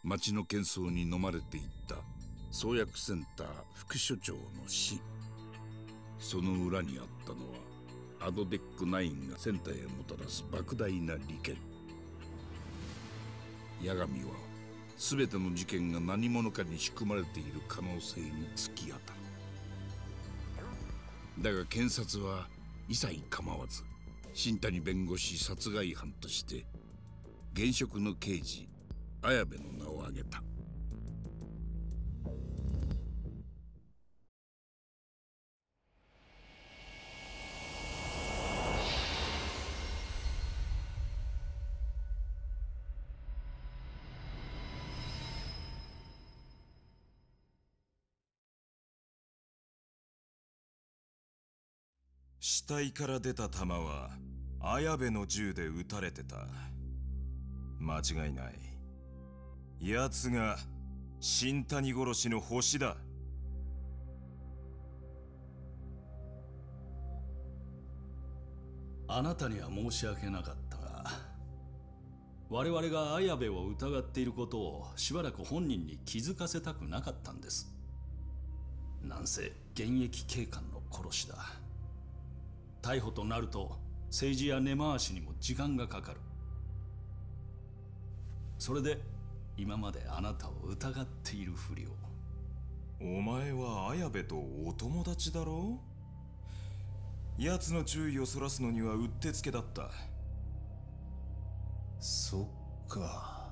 町の喧騒に飲まれていった創薬センター副所長の死。その裏にあったのはアドデック9がセンターへもたらす莫大な利権。八神は全ての事件が何者かに仕組まれている可能性に突き当たる。だが検察は一切構わず新谷弁護士殺害犯として現職の刑事綾部の名を挙げた。 死体から出た弾は綾部の銃で撃たれてた。間違いない。奴が新谷殺しの星だ。 あなたには申し訳なかったが、我々が綾部を疑っていることをしばらく本人に気づかせたくなかったんです。なんせ現役警官の殺しだ。逮捕となると政治や根回しにも時間がかかる。それで今まであなたを疑っているふりを。 お前は綾部とお友達だろう。奴の注意をそらすのにはうってつけだった。 そっか、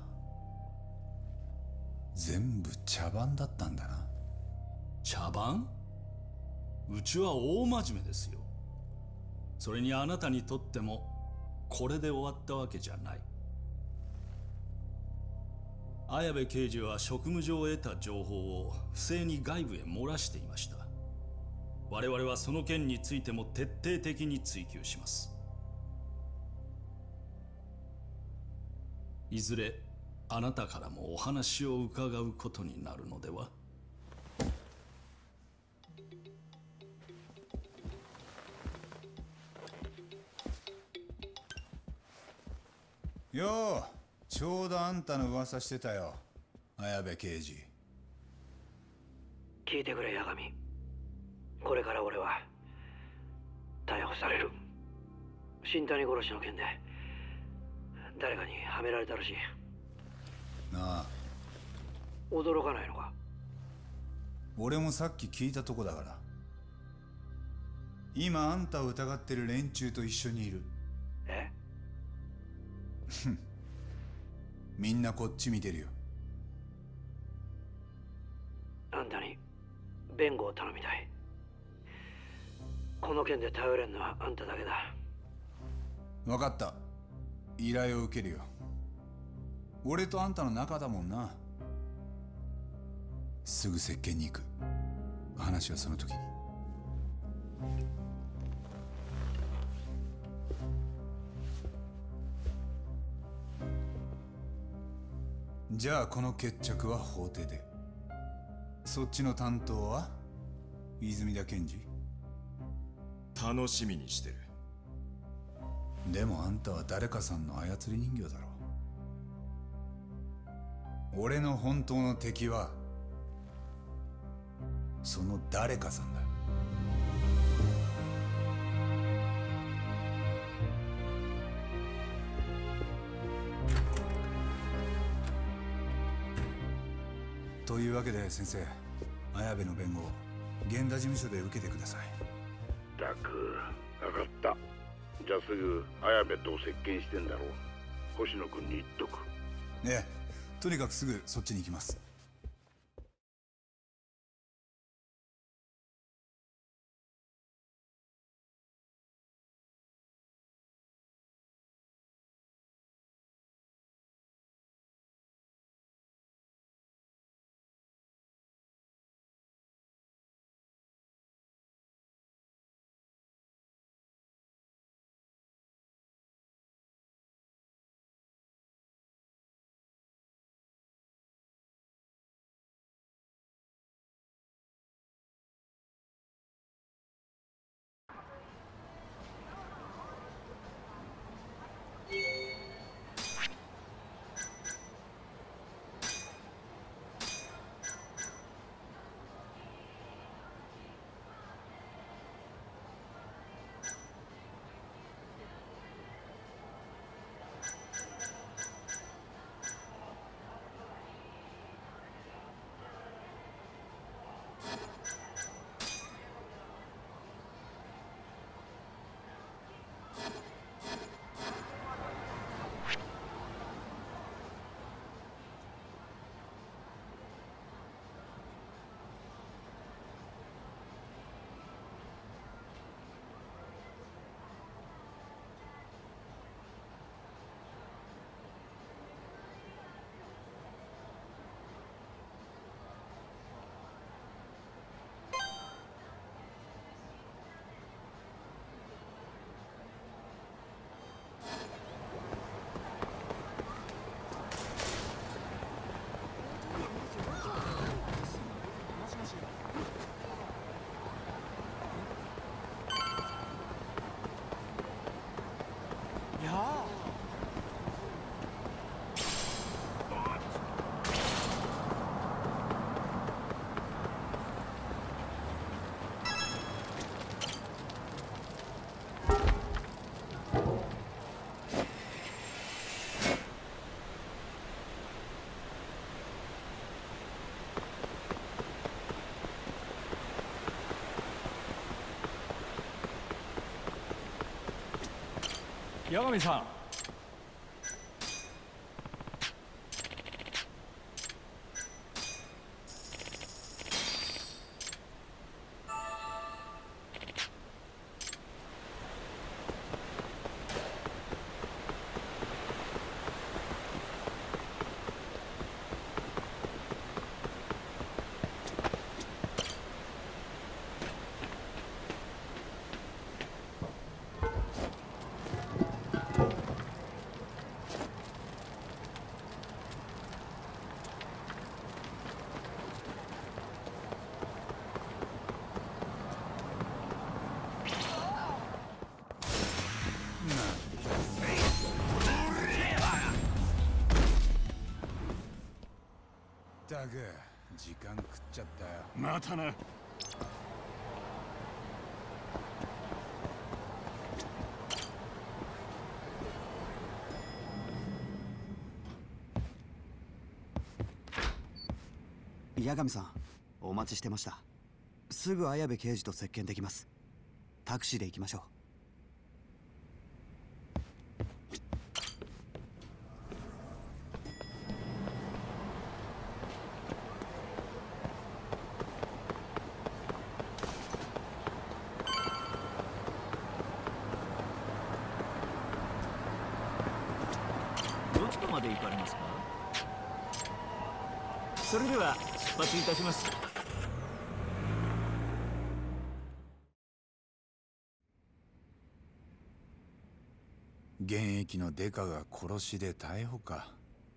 全部茶番だったんだな。 茶番？うちは大真面目ですよ。それにあなたにとってもこれで終わったわけじゃない。綾部刑事は職務上得た情報を不正に外部へ漏らしていました。我々はその件についても徹底的に追及します。いずれあなたからもお話を伺うことになるのでは？ よう、ちょうどあんたの噂してたよ、綾部刑事。 聞いてくれ八神、これから俺は逮捕される。新谷殺しの件で誰かにはめられたらしい。 なあ、 驚かないのか？ 俺もさっき聞いたとこだから。今あんたを疑ってる連中と一緒にいる。 え？ みんなこっち見てるよ。 あんたに弁護を頼みたい。この件で頼れんのはあんただけだ。 分かった、依頼を受けるよ。俺とあんたの仲だもんな。すぐ接見に行く。話はその時に。じゃあこの決着は法廷で。そっちの担当は泉田検事？ 楽しみにしてる。 でもあんたは誰かさんの操り人形だろ。俺の本当の敵はその誰かさんだ。というわけで先生、綾部の弁護を源田事務所で受けてください。 ったく分かった。じゃあすぐ綾部と接見してんだろう。星野君に言っとく。 ええ、とにかくすぐそっちに行きます。 八神さん。 ったく時間食っちゃったよ。 またな。 八神さん、お待ちしてました。すぐ綾部刑事と接見できます。タクシーで行きましょう。 どちらまで行かれますか？それでは出発いたします。 現役のデカが殺しで逮捕か。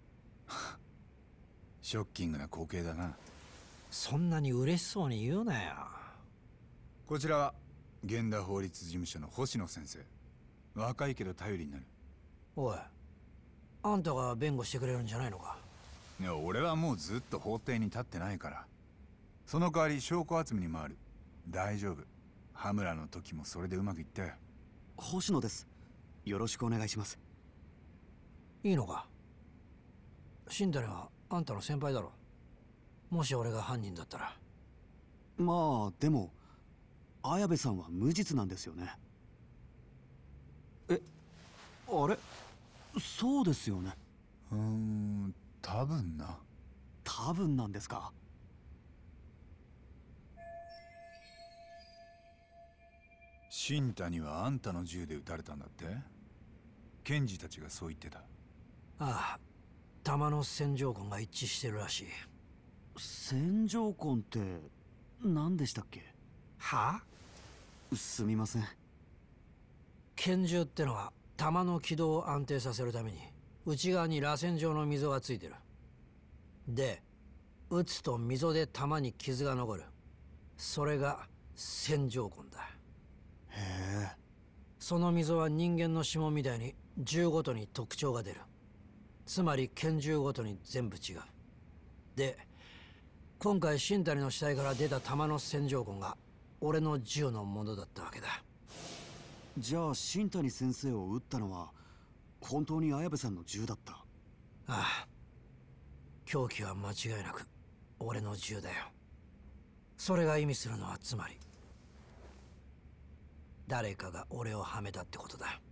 ショッキングな光景だな。 そんなに嬉しそうに言うなよ。 こちらは源田法律事務所の星野先生。若いけど頼りになる。 おい、あんたが弁護してくれるんじゃないのか？ いや、俺はもうずっと法廷に立ってないから。その代わり証拠集めに回る。大丈夫。羽村の時もそれでうまくいったよ。 星野です。よろしくお願いします。 いいのか？新谷はあんたの先輩だろ。もし俺が犯人だったら。 まあでも綾部さんは無実なんですよね。あれ、そうですよね。 多分な。 多分なんですか。 新谷はあんたの銃で撃たれたんだって？検事たちがそう言ってた。 ああ、弾の線条痕が一致してるらしい。 線条痕って何でしたっけ？ はあ？ すみません。 拳銃ってのは弾の軌道を安定させるために内側に螺旋状の溝がついてる。で、撃つと溝で弾に傷が残る。それが線条痕だ。 へえ。 その溝は人間の指紋みたいに銃ごとに特徴が出る。つまり拳銃ごとに全部違う。で、今回新谷の死体から出た弾の線条痕が俺の銃のものだったわけだ。 じゃあ新谷先生を撃ったのは本当に綾部さんの銃だった？ ああ、凶器は間違いなく俺の銃だよ。それが意味するのはつまり誰かが俺をはめたってことだ。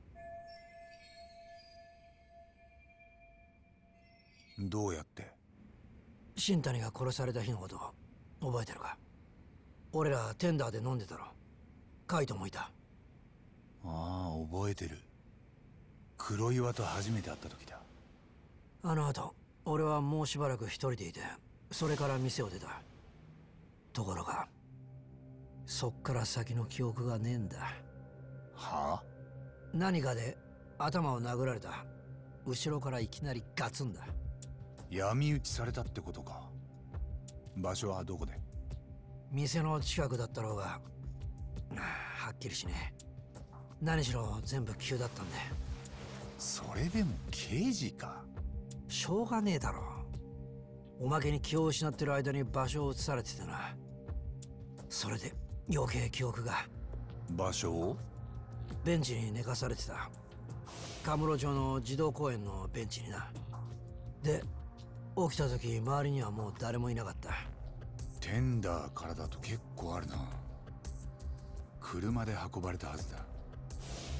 どうやって？ 新谷が殺された日のことを覚えてるか？俺らテンダーで飲んでたろ。カイトもいた。 ああ、覚えてる。黒岩と初めて会った時だ。 あの後俺はもうしばらく一人でいて、それから店を出た。ところがそっから先の記憶がねえんだ。 はあ？ 何かで頭を殴られた。後ろからいきなりガツンだ。 闇討ちされたってことか。場所はどこで？ 店の近くだったろうが、はっきりしねえ。何しろ全部急だったんで。 それでも刑事か。 しょうがねえだろ。おまけに気を失ってる間に場所を移されててな。それで余計記憶が。 場所を？ ベンチに寝かされてた。カムロ町の児童公園のベンチにな。で、起きた時周りにはもう誰もいなかった。 テンダーからだと結構あるな。車で運ばれたはずだ。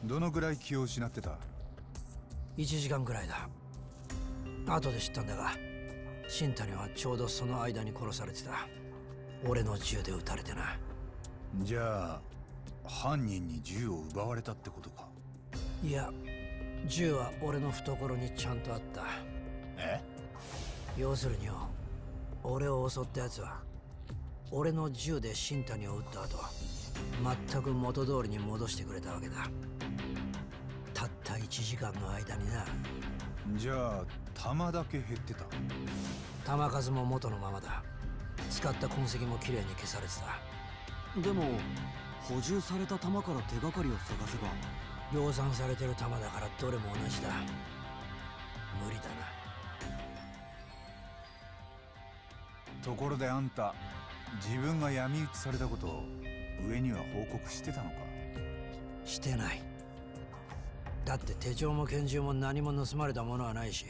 どのぐらい気を失ってた？ 1時間くらいだ。後で知ったんだが、新谷はちょうどその間に殺されてた。俺の銃で撃たれてな。 じゃあ犯人に銃を奪われたってことか？ いや、銃は俺の懐にちゃんとあった。 え？ 要するによ、俺を襲ったやつは俺の銃で新谷を撃った後、全く元通りに戻してくれたわけだ。たった1時間の間にな。 じゃあ弾だけ減ってた？ 弾数も元のままだ。使った痕跡もきれいに消されてた。 でも補充された弾から手がかりを探せば。 量産されてる弾だからどれも同じだ。無理だな。 ところであんた、自分が闇討ちされたことを上には報告してたのか？ してない。だって手帳も拳銃も何も盗まれたものはないし、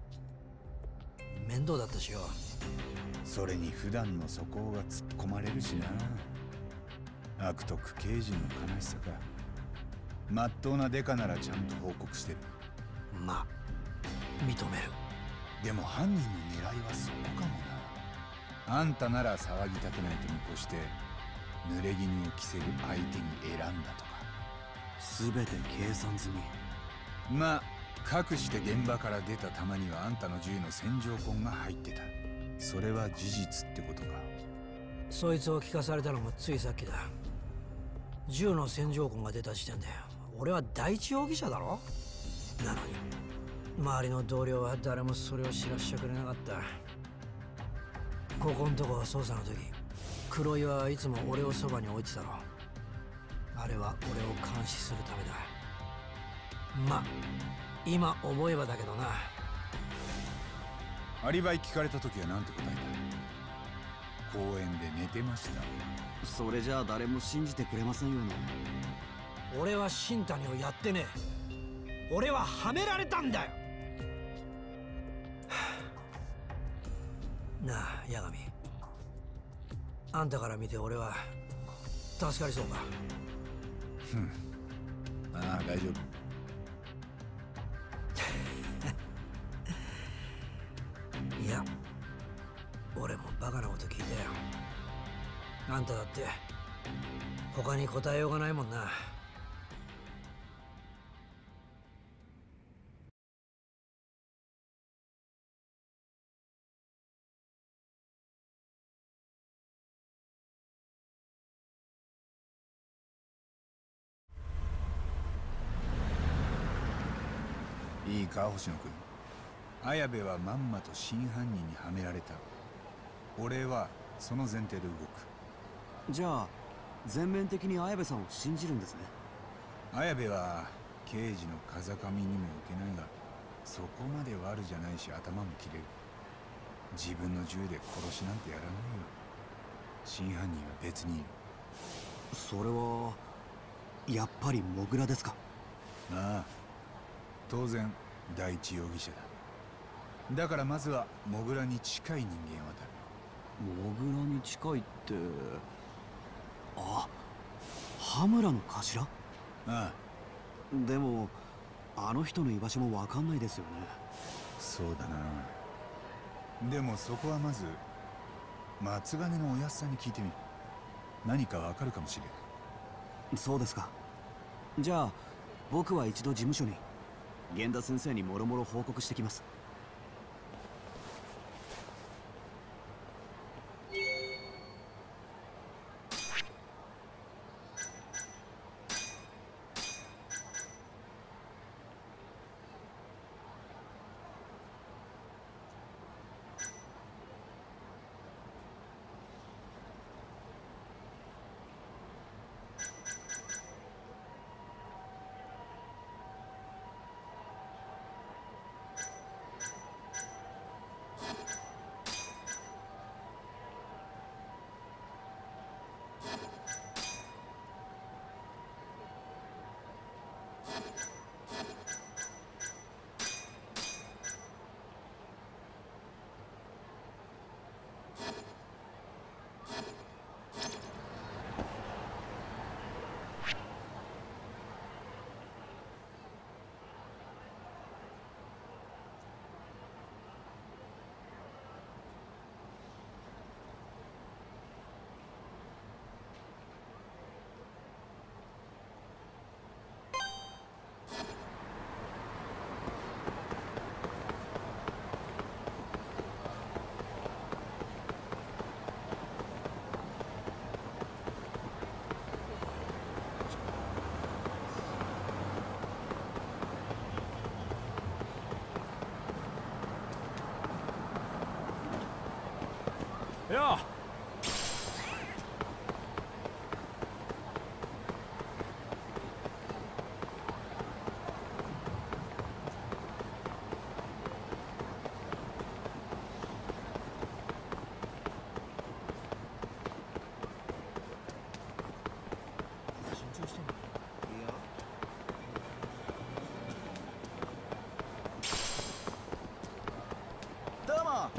面倒だったしよ。 それに普段の素行が突っ込まれるしな。悪徳刑事の悲しさか。まっとうなデカならちゃんと報告してる。 まあ認める。 でも犯人の狙いはそこかもな。あんたなら騒ぎ立てないと見越して濡れ衣を着せる相手に選んだとか。 全て計算済み。 まあかくして現場から出た弾にはあんたの銃の線条痕が入ってた。それは事実ってことか？ そいつを聞かされたのもついさっきだ。銃の線条痕が出た時点で俺は第一容疑者だろ。なのに周りの同僚は誰もそれを知らせてくれなかった。ここんとこ捜査の時、黒岩はいつも俺をそばに置いてたろ。あれは俺を監視するためだ。ま、今思えばだけどな。 アリバイ聞かれた時は何て答えた？公園で寝てました。 それじゃあ誰も信じてくれませんよね。 俺は新谷をやってねえ。俺ははめられたんだよ。なあ八神、あんたから見て俺は助かりそうか？ ああ大丈夫。 いや、俺もバカなこと聞いたよ。あんただって他に答えようがないもんな。 いいか星野君、綾部はまんまと真犯人にはめられた。俺はその前提で動く。 じゃあ全面的に綾部さんを信じるんですね。 綾部は刑事の風上にも置けないが、そこまで悪じゃないし頭も切れる。自分の銃で殺しなんてやらないよ。真犯人は別にいる。 それはやっぱりモグラですか？ ああ、当然第一容疑者だ。だからまずはモグラに近い人間を当たる。 モグラに近いって、あ、羽村の頭？ ああ、 でもあの人の居場所もわかんないですよね。 そうだな。でもそこはまず松金のおやっさんに聞いてみる。何かわかるかもしれん。 そうですか。じゃあ僕は一度事務所に源田先生にもろもろ報告してきます。 よどうも。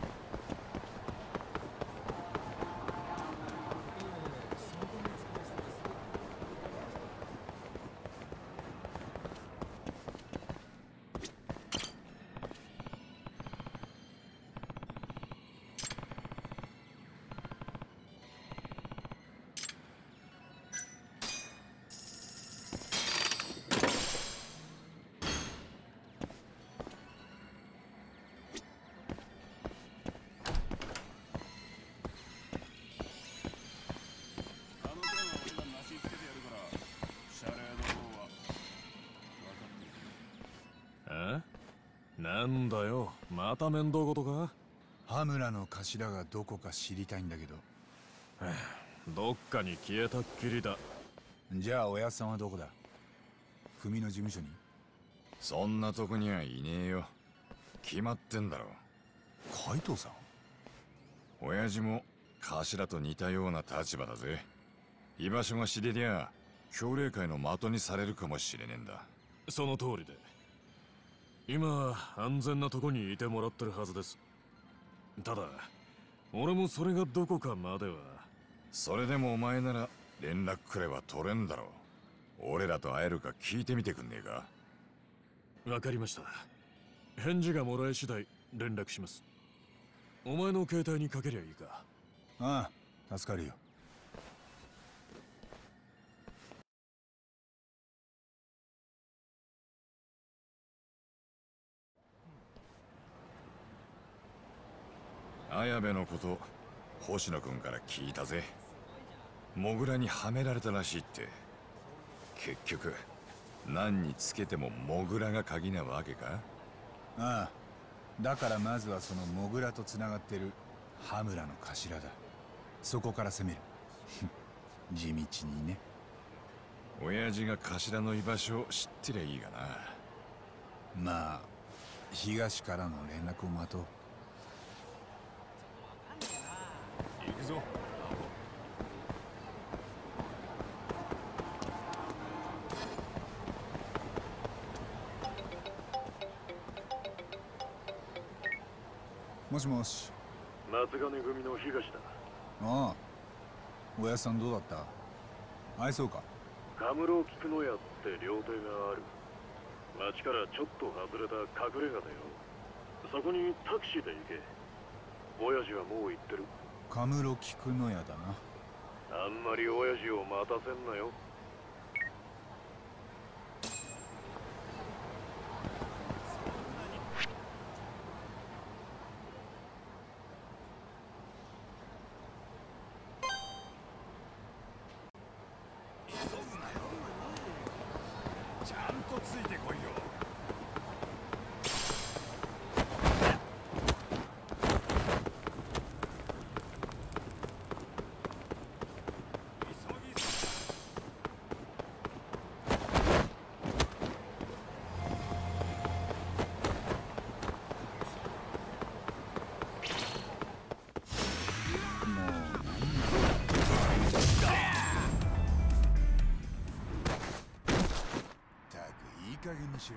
なんだよ、また面倒事か。 羽村の頭がどこか知りたいんだけど。 どっかに消えたっきりだ。 じゃあおやっさんはどこだ？組の事務所に？ そんなとこにはいねえよ。決まってんだろ。 海藤さん？ 親父も頭と似たような立場だぜ。居場所が知れりゃ協励会の的にされるかもしれねえんだ。 その通りで、今安全なとこにいてもらってるはずです。ただ俺もそれがどこかまでは。 それでもお前なら連絡くれば取れんだろう。俺らと会えるか聞いてみてくんねえか？ わかりました。返事がもらえ次第連絡します。お前の携帯にかけりゃいいか？ ああ、助かるよ。 綾部のこと星野君から聞いたぜ。モグラにはめられたらしいって。結局何につけてもモグラが鍵なわけか？ ああ、だからまずはそのモグラとつながってる羽村の頭だ。そこから攻める。地道にね。 親父が頭の居場所を知ってりゃいいがな。 まあ東からの連絡を待とう。 行くぞ。 もしもし。 松金組の東だ。 ああ、おやっさんどうだった？愛そうか？ カムロ菊野屋って料亭がある。町からちょっと外れた隠れ家だよ。そこにタクシーで行け。親父はもう行ってる。 カムロ菊野屋だな。 あんまり親父を待たせんなよ。 ちゃんとついてこいよ。 いい加減にしろ。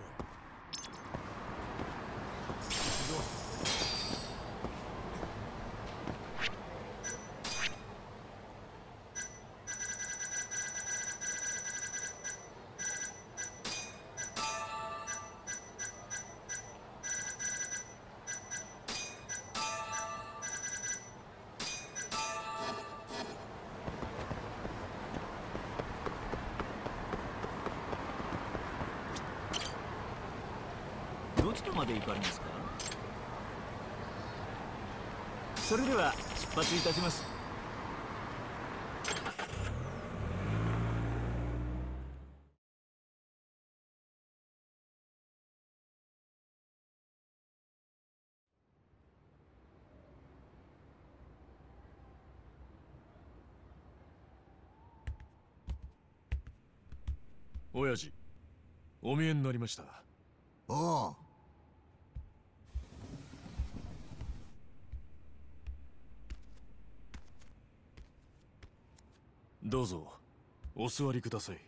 どちらまで行かれますか？それでは出発いたします。 親父、お見えになりました。 おう。 どうぞお座りください。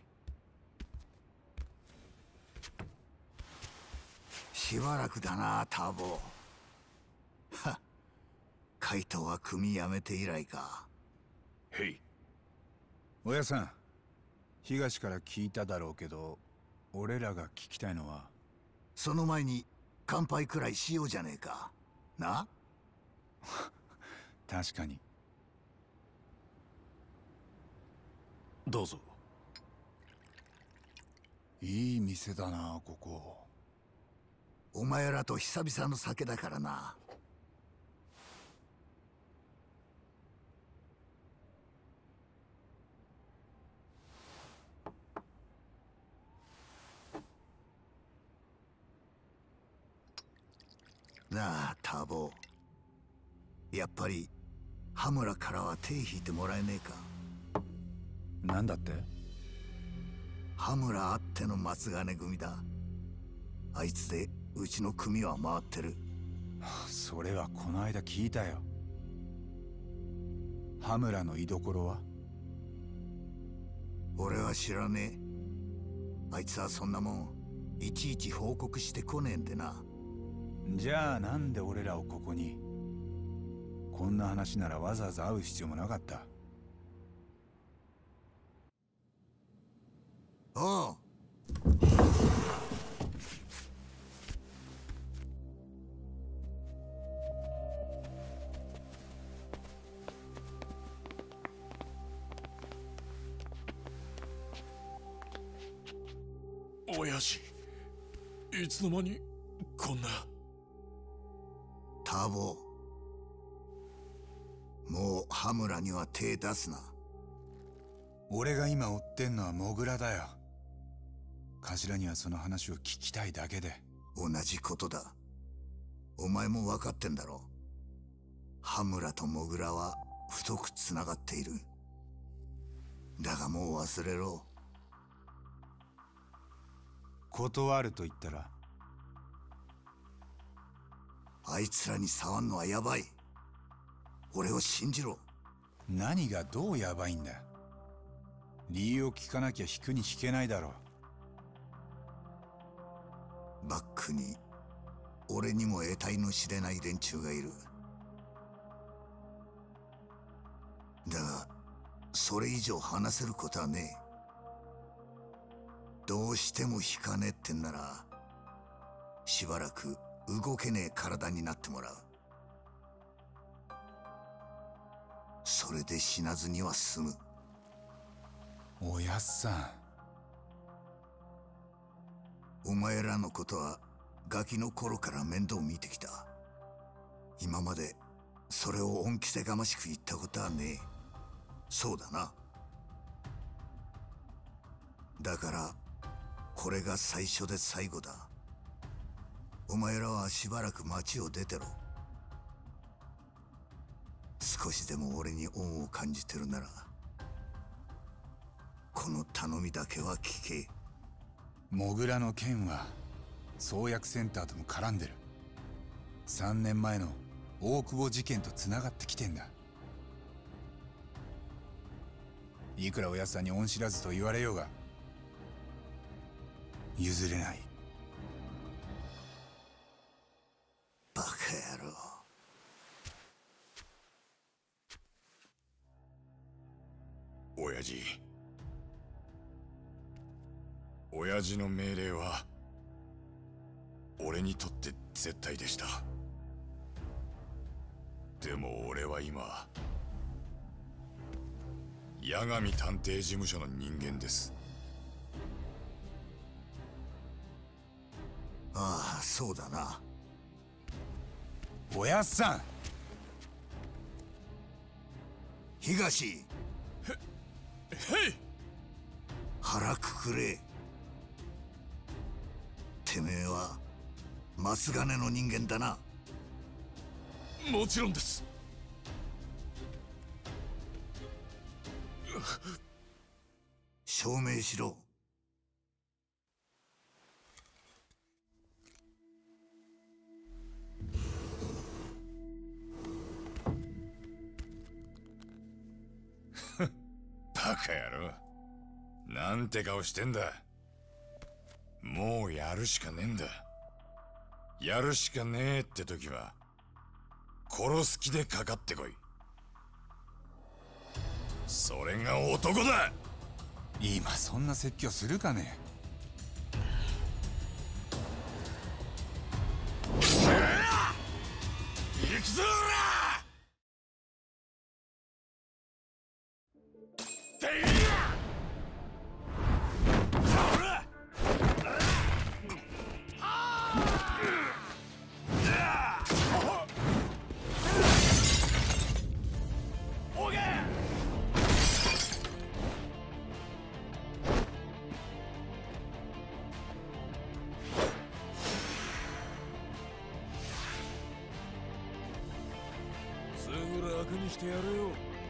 しばらくだな、ターボ。は、カイトは組辞めて以来か。 へい。 親さん、東から聞いただろうけど、俺らが聞きたいのは。 その前に乾杯くらいしようじゃねえか。な。 確かに。 どうぞ。 いい店だな、ここ。 お前らと久々の酒だからな。なあ、ターボ。やっぱり羽村からは手引いてもらえねえか。 なんだって？ 羽村あっての松金組だ。あいつでうちの組は回ってる。 それはこの間聞いたよ。羽村の居所は？ 俺は知らねえ。あいつはそんなもんいちいち報告してこねえんでな。 じゃあなんで俺らをここに？こんな話ならわざわざ会う必要もなかった。 おう。 親父、いつの間にこんな。 ターボ、もう羽村には手出すな。 俺が今追ってんのはモグラだよ。頭にはその話を聞きたいだけで。 同じことだ。お前も分かってんだろ。羽村とモグラは太くつながっている。だがもう忘れろ。 断ると言ったら？ あいつらに触んのはヤバい。俺を信じろ。 何がどうヤバいんだ？理由を聞かなきゃ引くに引けないだろう。バックに俺にも得体の知れない連中がいる。だがそれ以上話せることはねえ。どうしても引かねえってんならしばらく動けねえ体になってもらう。それで死なずには済む。 おやっさん、お前らのことはガキの頃から面倒見てきた。今までそれを恩着せがましく言ったことはねえ。そうだな。だからこれが最初で最後だ。お前らはしばらく町を出てろ。少しでも俺に恩を感じてるならこの頼みだけは聞け。 モグラの件は創薬センターとも絡んでる。3年前の大久保事件とつながってきてんだ。いくらおやっさんに恩知らずと言われようが譲れない。 バカ野郎。 親父、親父の命令は俺にとって絶対でした。でも俺は今八神探偵事務所の人間です。 ああ、そうだな。 おやっさん。 東。 へい。 腹くくれ。てめえは松金の人間だな。 もちろんです。 証明しろ。 カ野郎。なんて顔してんだ。もうやるしかねえんだ。やるしかねえって時は殺す気でかかってこい。それが男だ。 今そんな説教するかね。 行くぞすぐ楽にしてやるよ。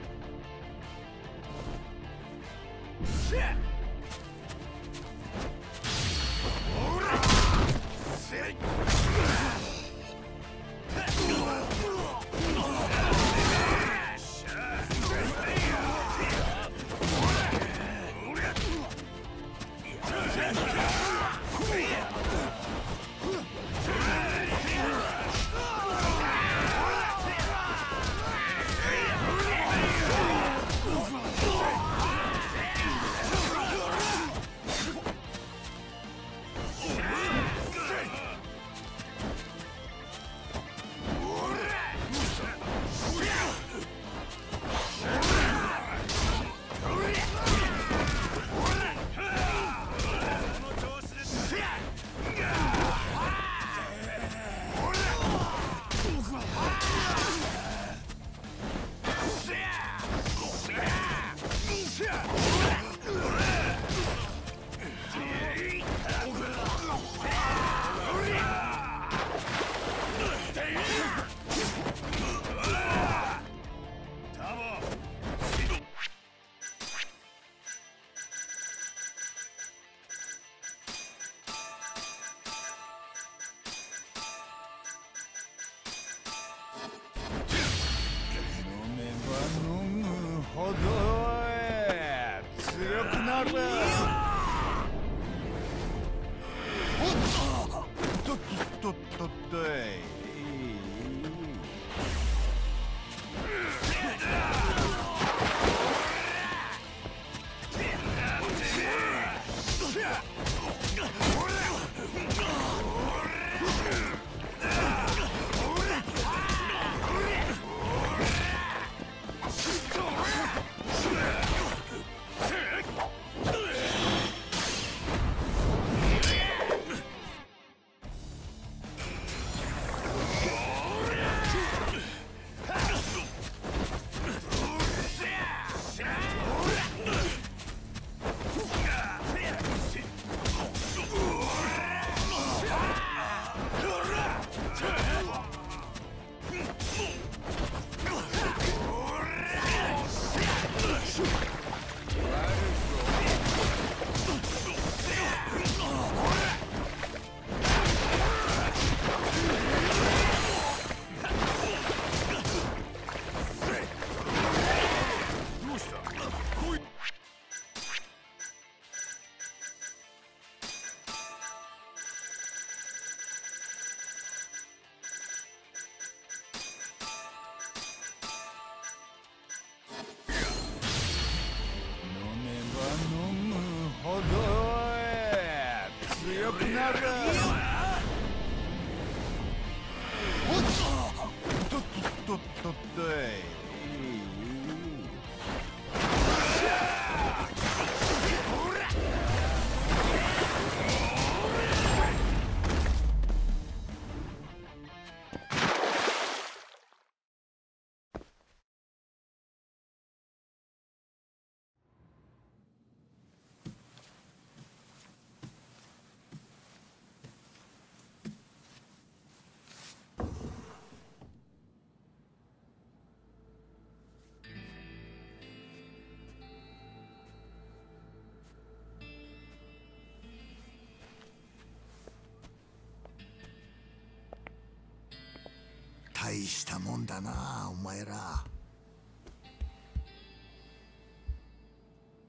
大したもんだなお前ら。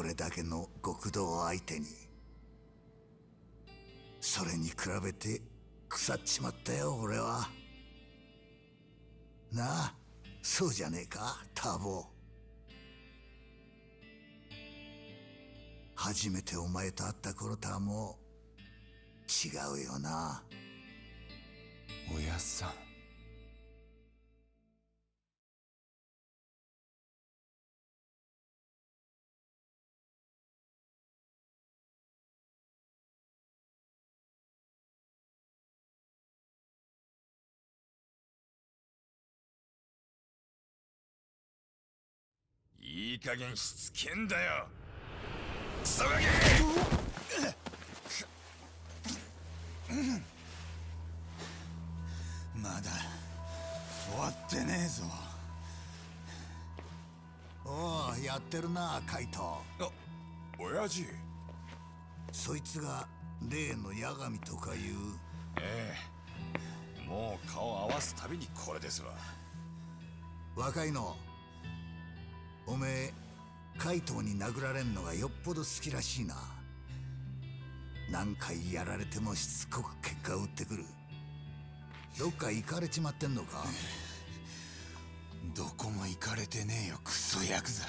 これだけの極道相手に。それに比べて腐っちまったよ俺は。なあ、そうじゃねえかターボ。初めてお前と会った頃とはもう違うよな。 おやっさん。 いい加減しつけんだよクソガキ。 まだ終わってねえぞ。おお、やってるなカイト。 あ、親父。 そいつが例の八神とかいう。 ええ、もう顔合わすたびにこれですわ。 若いの、おめえカイトに殴られんのがよっぽど好きらしいな。何回やられてもしつこく結果を打ってくる。どっか行かれちまってんのか？ どこも行かれてねえよクソヤクザ。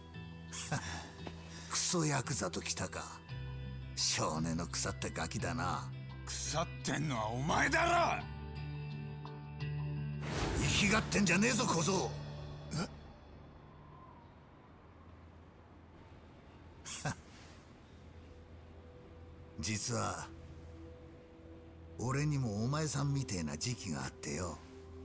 クソヤクザときたか。少年の腐ったガキだな。 腐ってんのはお前だろ。 生きがってんじゃねえぞ小僧。実は俺にもお前さんみてえな時期があってよ。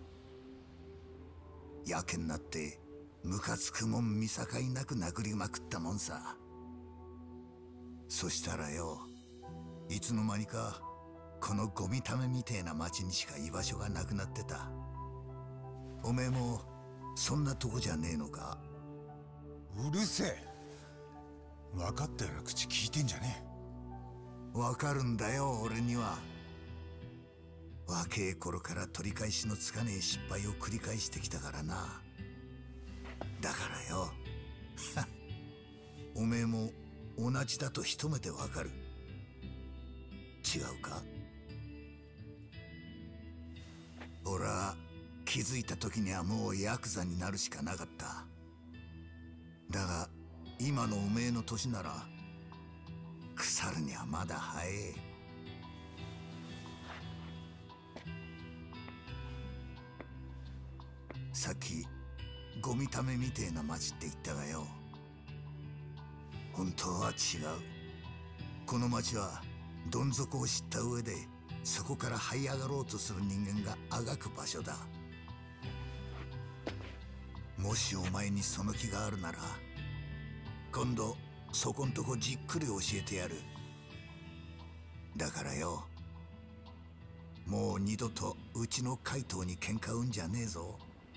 やけになってムカつくもん見境なく殴りまくったもんさ。そしたらよ、いつの間にかこのゴミためみてえな町にしか居場所がなくなってた。おめえもそんなとこじゃねえのか？ うるせえ。分かったような口聞いてんじゃねえ。 わかるんだよ俺には。若え頃から取り返しのつかねえ失敗を繰り返してきたからな。だからよおめえも同じだと一目でわかる。違うか？俺は気づいた時にはもうヤクザになるしかなかった。だが今のおめえの年なら腐るにはまだ早え。さっきゴミためみてえな町って言ったがよ、本当は違う。この町はどん底を知った上でそこから這い上がろうとする人間があがく場所だ。もしお前にその気があるなら今度そこんとこじっくり教えてやる。だからよ、もう二度とうちの怪盗に喧嘩売んじゃねえぞ。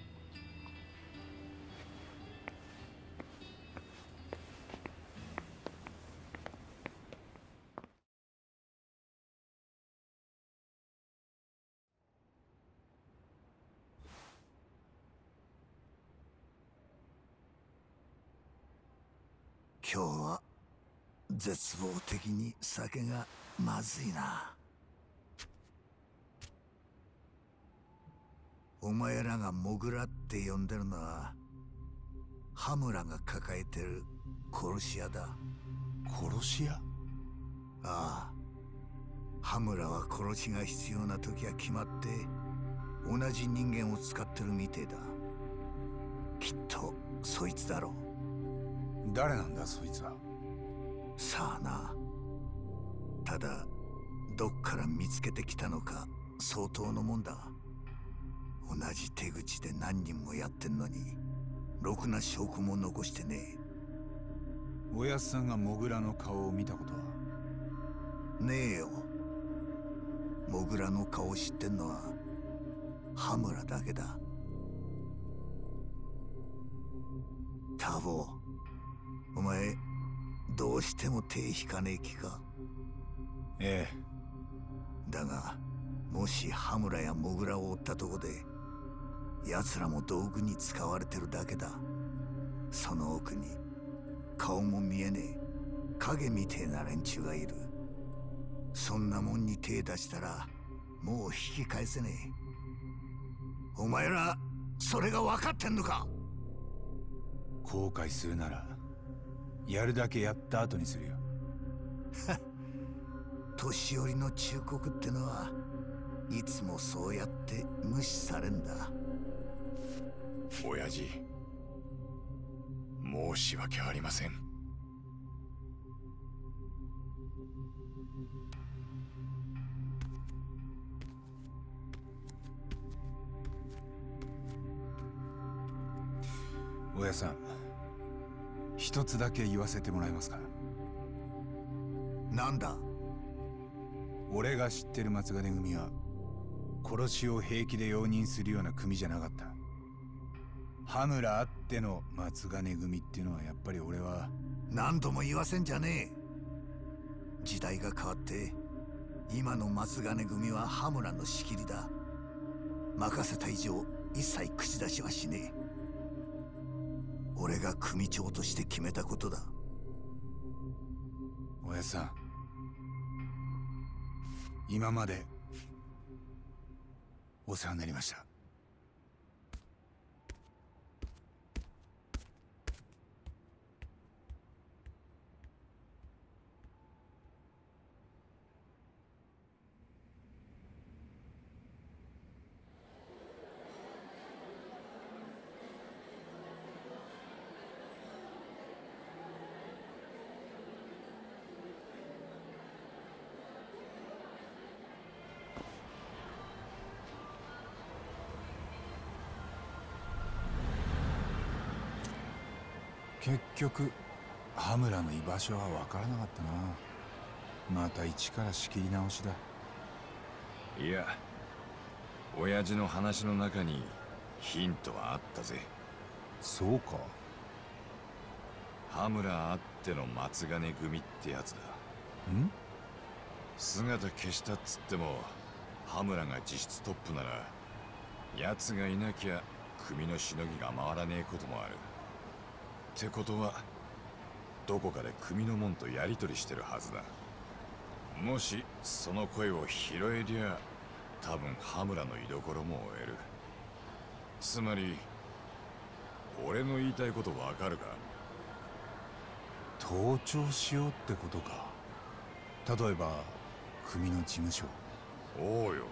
今日は絶望的に酒がまずいな。お前らがモグラって呼んでるのは羽村が抱えてる殺し屋だ。 殺し屋？ ああ、羽村は殺しが必要な時は決まって同じ人間を使ってるみてえだ。きっとそいつだろう。 誰なんだそいつは。 さあな。ただどっから見つけてきたのか相当のもんだ。同じ手口で何人もやってんのにろくな証拠も残してねえ。 おやっさんがモグラの顔を見たことは？ ねえよ。モグラの顔を知ってんのは羽村だけだ。ターボ、お前どうしても手引かねえ気か？ ええ。 だがもし羽村やモグラを追ったとこで奴らも道具に使われてるだけだ。その奥に顔も見えねえ影みてえな連中がいる。そんなもんに手出したらもう引き返せねえ。お前らそれが分かってんのか？ 後悔するならやるだけやった後にするよ。 年寄りの忠告ってのはいつもそうやって無視されんだ。 親父、申し訳ありません。 親さん、一つだけ言わせてもらえますか？ なんだ？ 俺が知ってる松金組は殺しを平気で容認するような組じゃなかった。羽村あっての松金組っていうのはやっぱり俺は。 何度も言わせんじゃねえ。時代が変わって今の松金組は羽村の仕切りだ。任せた以上一切口出しはしねえ。俺が組長として決めたことだ。 親さん、今までお世話になりました。結局羽村の居場所は分からなかったな。また一から仕切り直しだ。 いや、親父の話の中にヒントはあったぜ。 そうか。 羽村あっての松金組ってやつだ。 ん？ 姿消したっつっても羽村が実質トップなら奴がいなきゃ組のしのぎが回らねえこともある。ってことはどこかで組の門とやり取りしてるはずだ。もしその声を拾えりゃ多分羽村の居所も追える。つまり俺の言いたいことわかるか？ 盗聴しようってことか。例えば組の事務所。 おうよ。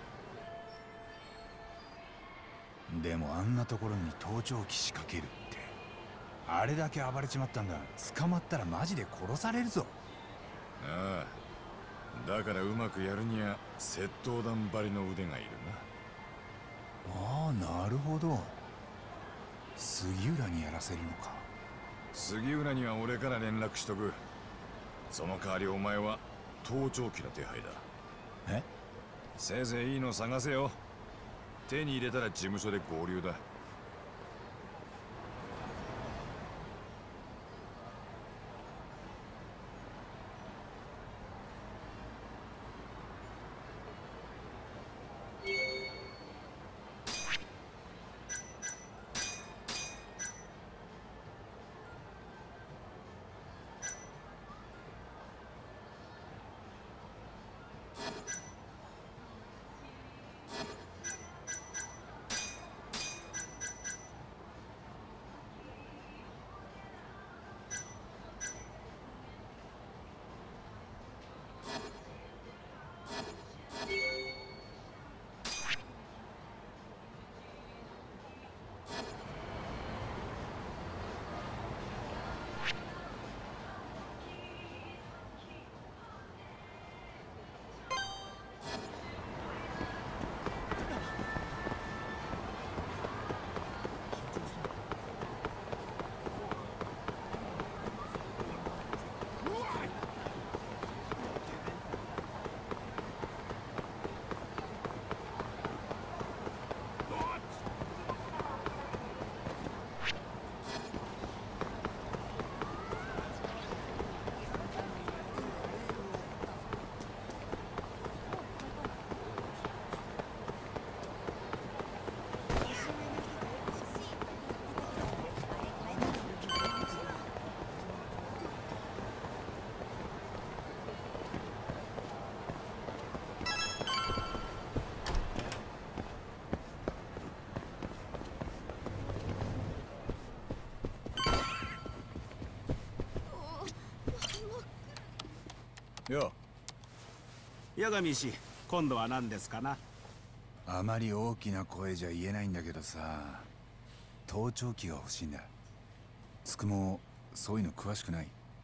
でもあんなところに盗聴器仕掛けるって、あれだけ暴れちまったんだ。捕まったらマジで殺されるぞ。 ああ、だからうまくやるには窃盗団張りの腕がいるな。ああ、なるほど。杉浦にやらせるのか。 杉浦には俺から連絡しとく。その代わりお前は盗聴器の手配だ。 え？ せいぜいいいの探せよ。手に入れたら事務所で合流だ。 八神氏、今度は何ですかな。 あまり大きな声じゃ言えないんだけどさ、盗聴器が欲しいんだ。つくもそういうの詳しくない？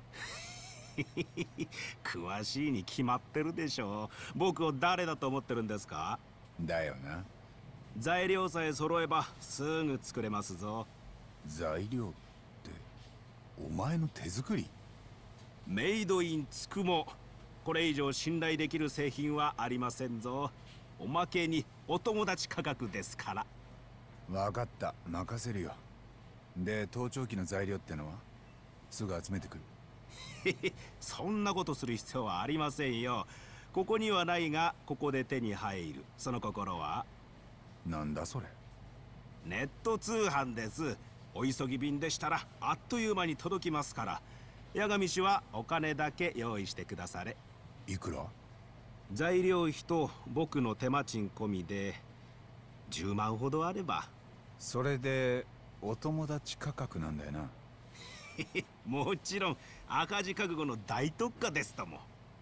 詳しいに決まってるでしょう。僕を誰だと思ってるんですか？ だよな。 材料さえ揃えばすぐ作れますぞ。 材料ってお前の手作り？ メイドインつくも。これ以上信頼できる製品はありませんぞ。おまけにお友達価格ですから。 分かった、任せるよ。で、盗聴器の材料ってのはすぐ集めてくる。 そんなことする必要はありませんよ。ここにはないがここで手に入る。その心は？ なんだそれ？ ネット通販です。お急ぎ便でしたらあっという間に届きますから。八神氏はお金だけ用意してくだされ。 いくら？ 材料費と僕の手間賃込みで10万ほどあれば。 それでお友達価格なんだよな。 もちろん赤字覚悟の大特価ですとも。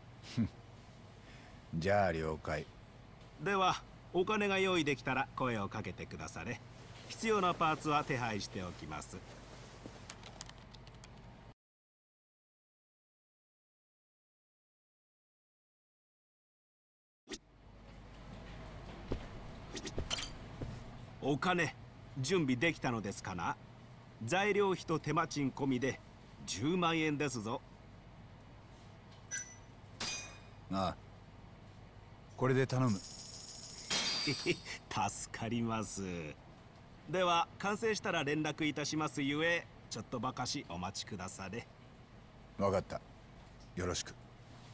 じゃあ了解。 ではお金が用意できたら声をかけてくだされ。必要なパーツは手配しておきます。お金準備できたのですかな。材料費と手間賃込みで10万円ですぞ。 ああ、これで頼む。 助かります。では完成したら連絡いたしますゆえ、ちょっとばかしお待ちくだされ。 分かった、よろしく。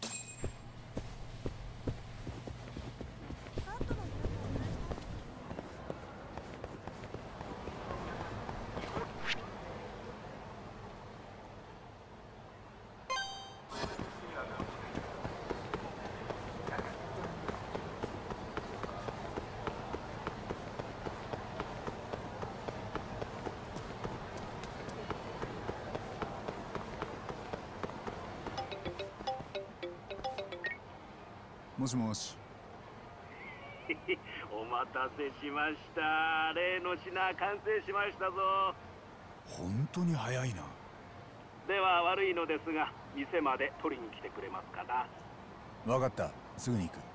もしもし。 お待たせしました。例の品完成しましたぞ。 本当に早いな。 では悪いのですが店まで取りに来てくれますかな。 分かった、すぐに行く。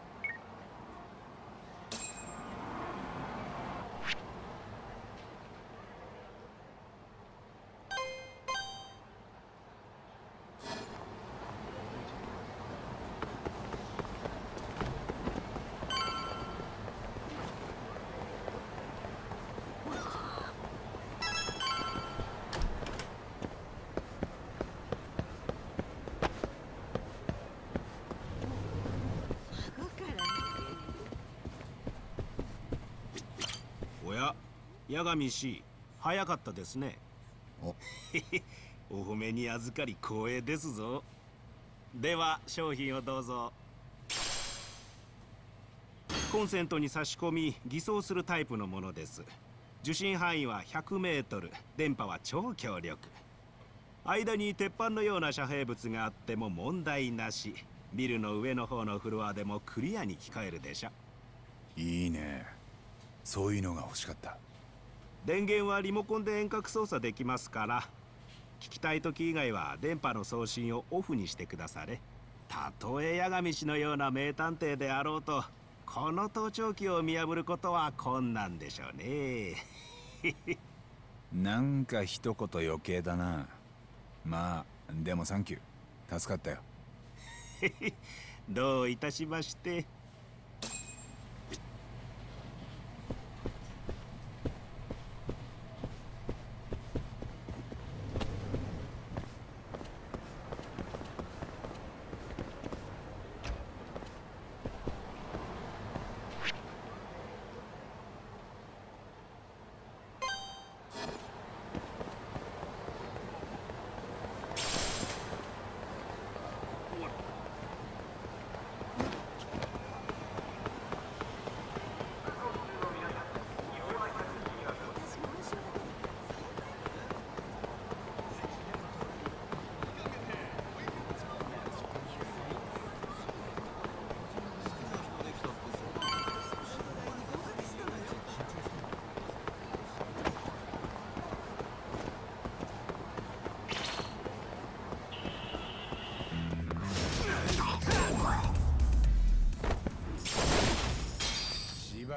八神氏、早かったですね。お褒めに預かり光栄ですぞ。では商品をどうぞ。コンセントに差し込み偽装するタイプのものです。受信範囲は100メートル、電波は超強力。間に鉄板のような遮蔽物があっても問題なし。ビルの上の方のフロアでもクリアに聞こえるでしょ。 いいね、そういうのが欲しかった。 電源はリモコンで遠隔操作できますから、聞きたい時以外は電波の送信をオフにしてくだされ。たとえ八神氏のような名探偵であろうと、この盗聴器を見破ることは困難でしょうね。 なんか一言余計だな。まあでもサンキュー、助かったよ。 どういたしまして。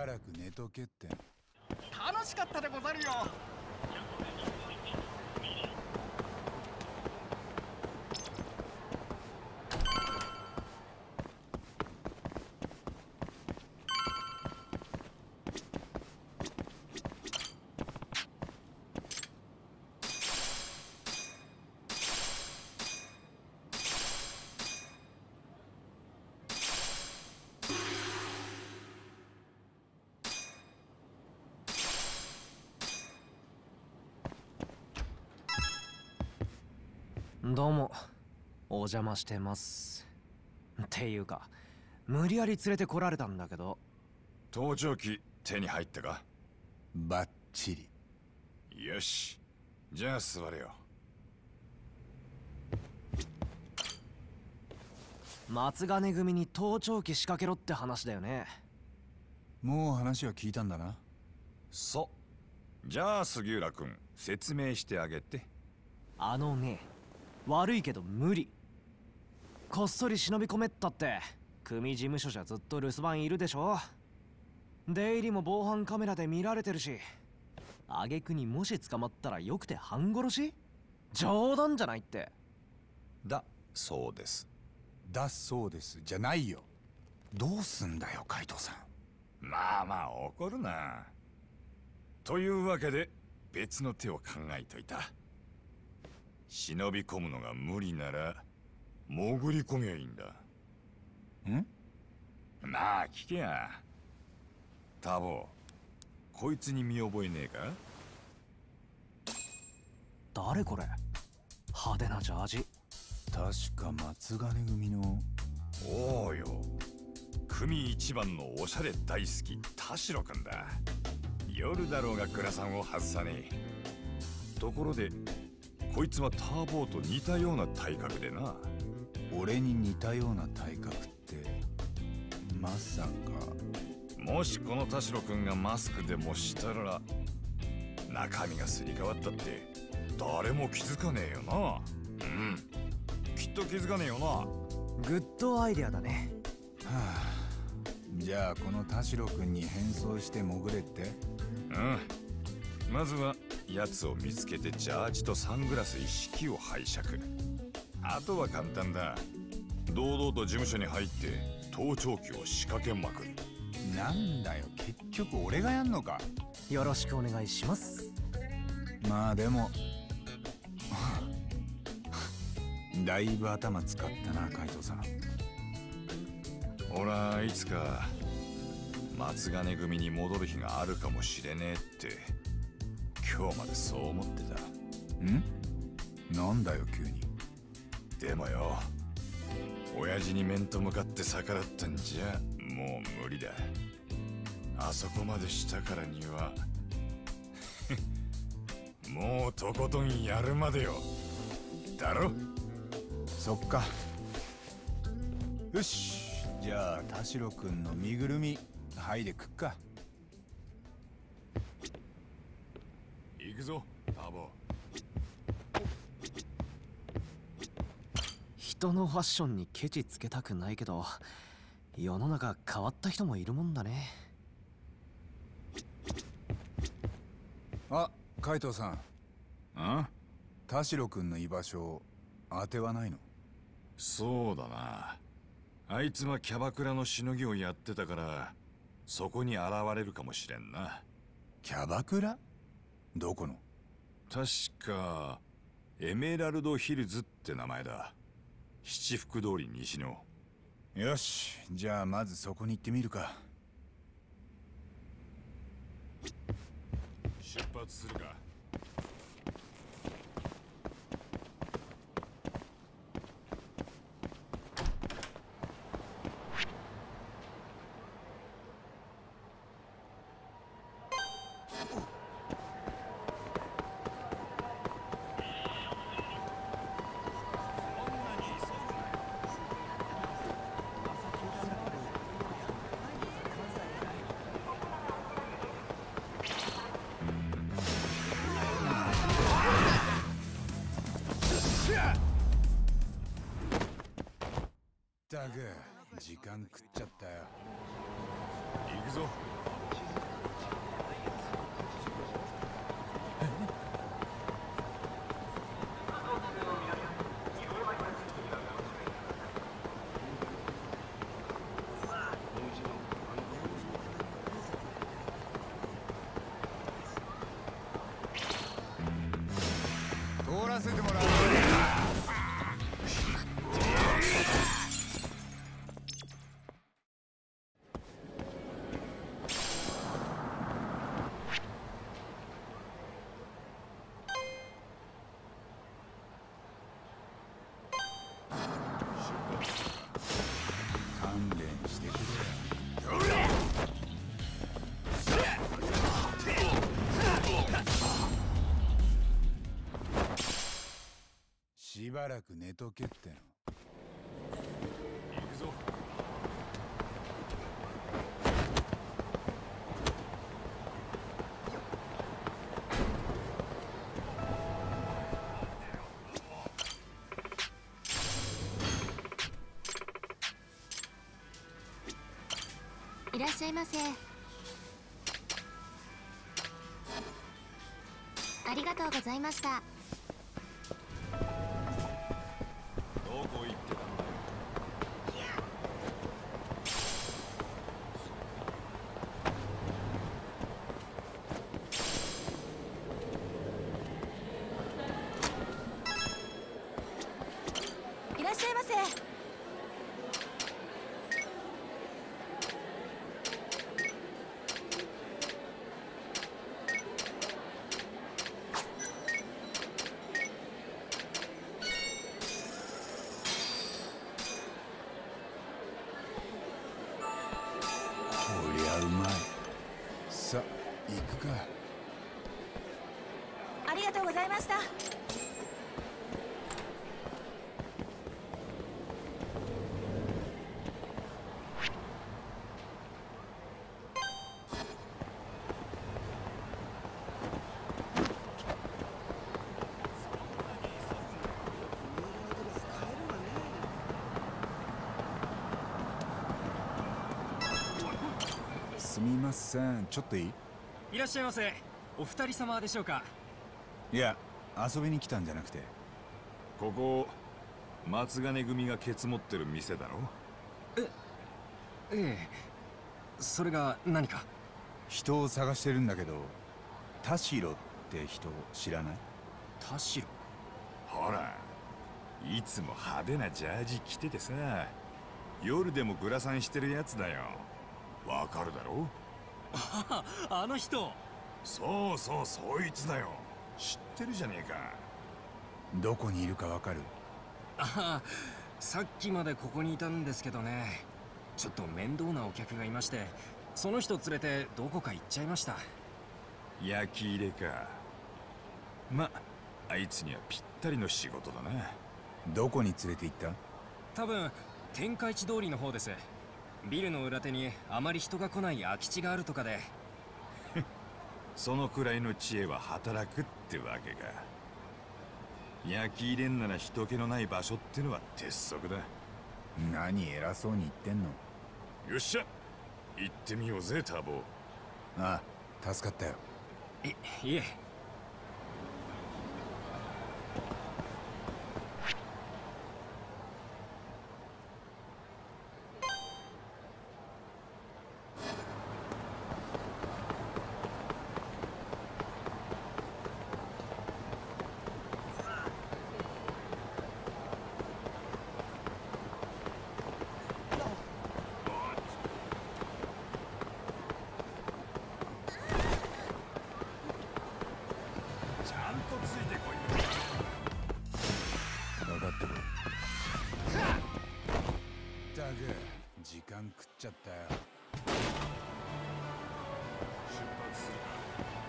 ばらく寝とけって。 楽しかったでござるよ。 どうもお邪魔してます。っていうか無理やり連れてこられたんだけど。 盗聴器手に入ったか？ バッチリ。 よし、じゃあ座れよ。 松金組に盗聴器仕掛けろって話だよね。 もう話は聞いたんだな。 そう。じゃあ杉浦君、説明してあげて。 あのね、悪いけど無理。こっそり忍び込めったって組事務所じゃずっと留守番いるでしょ。出入りも防犯カメラで見られてるし、挙句にもし捕まったらよくて半殺し？冗談じゃないって。 そうです。 そうですじゃないよ。どうすんだよ海藤さん。 まあまあ怒るな。というわけで別の手を考えといた。忍び込むのが無理なら潜り込みゃいいんだ。まあ聞けや。タボ、こいつに見覚えねえか？ 誰これ？派手なジャージ。 確か松金組の。 おうよ、組一番のおしゃれ大好き田代君だ。夜だろうがグラサンを外さねえ。ところでこいつはターボーと似たような体格でな。 俺に似たような体格ってまさか。 もしこの田代君がマスクでもしたら中身がすり替わったって誰も気づかねえよな。きっと気づかねえよな。 グッドアイデアだね。 じゃあこの田代君に変装して潜れって。 まずは奴を見つけてジャージとサングラス一式を拝借。あとは簡単だ。堂々と事務所に入って盗聴器を仕掛けまくる。 なんだよ、結局俺がやんのか。 よろしくお願いします。 まあでもだいぶ頭使ったな海藤さん。 俺はいつか松金組に戻る日があるかもしれねえって今日までそう思ってた。 なんだよ急に。 でもよ、親父に面と向かって逆らったんじゃもう無理だ。あそこまでしたからにはもうとことんやるまでよ。だろ？ そっか。よし、じゃあ田代君の身ぐるみ剥いで食っか。 行くぞタボ。 人のファッションにケチつけたくないけど、世の中変わった人もいるもんだね。 あ、海藤さん。田代君の居場所当てはないの？ そうだな。あいつはキャバクラのしのぎをやってたからそこに現れるかもしれんな。 キャバクラ？どこの？ 確かエメラルドヒルズって名前だ。七福通り西の。 よし、じゃあまずそこに行ってみるか。 出発するか。 ったく時間食っちゃったよ。 行くぞ。 ばらく寝とけっての。 行くぞ。 いらっしゃいませ。ありがとうございました。 どこ行ってたんだよ。 いらっしゃいませ。 うまい。さあ行くか。 ありがとうございました。 すみません、ちょっといい？ いらっしゃいませ。お二人様でしょうか？ いや、遊びに来たんじゃなくて。 ここ松金組がケツ持ってる店だろ？ ええ。それが何か？ 人を探してるんだけど、田代って人知らない？ 田代？ ほら、いつも派手なジャージ着ててさ、夜でもグラサンしてるやつだよ。わかるだろ？ あの人。 そうそう、そいつだよ。知ってるじゃねえか。 どこにいるかわかる？ ああ、さっきまでここにいたんですけどね。ちょっと面倒なお客がいまして、その人連れてどこか行っちゃいました。 焼き入れか。ま、あいつにはぴったりの仕事だな。 どこに連れて行った？ 多分天下一通りの方です。ビルの裏手にあまり人が来ない空き地があるとかで。 そのくらいの知恵は働くってわけか。焼き入れんなら人気のない場所ってのは鉄則だ。 何偉そうに言ってんの？ よっしゃ、行ってみようぜ、ターボ。 ああ、助かったよ。 いえ。 時間食っちゃったよ。 出発するか。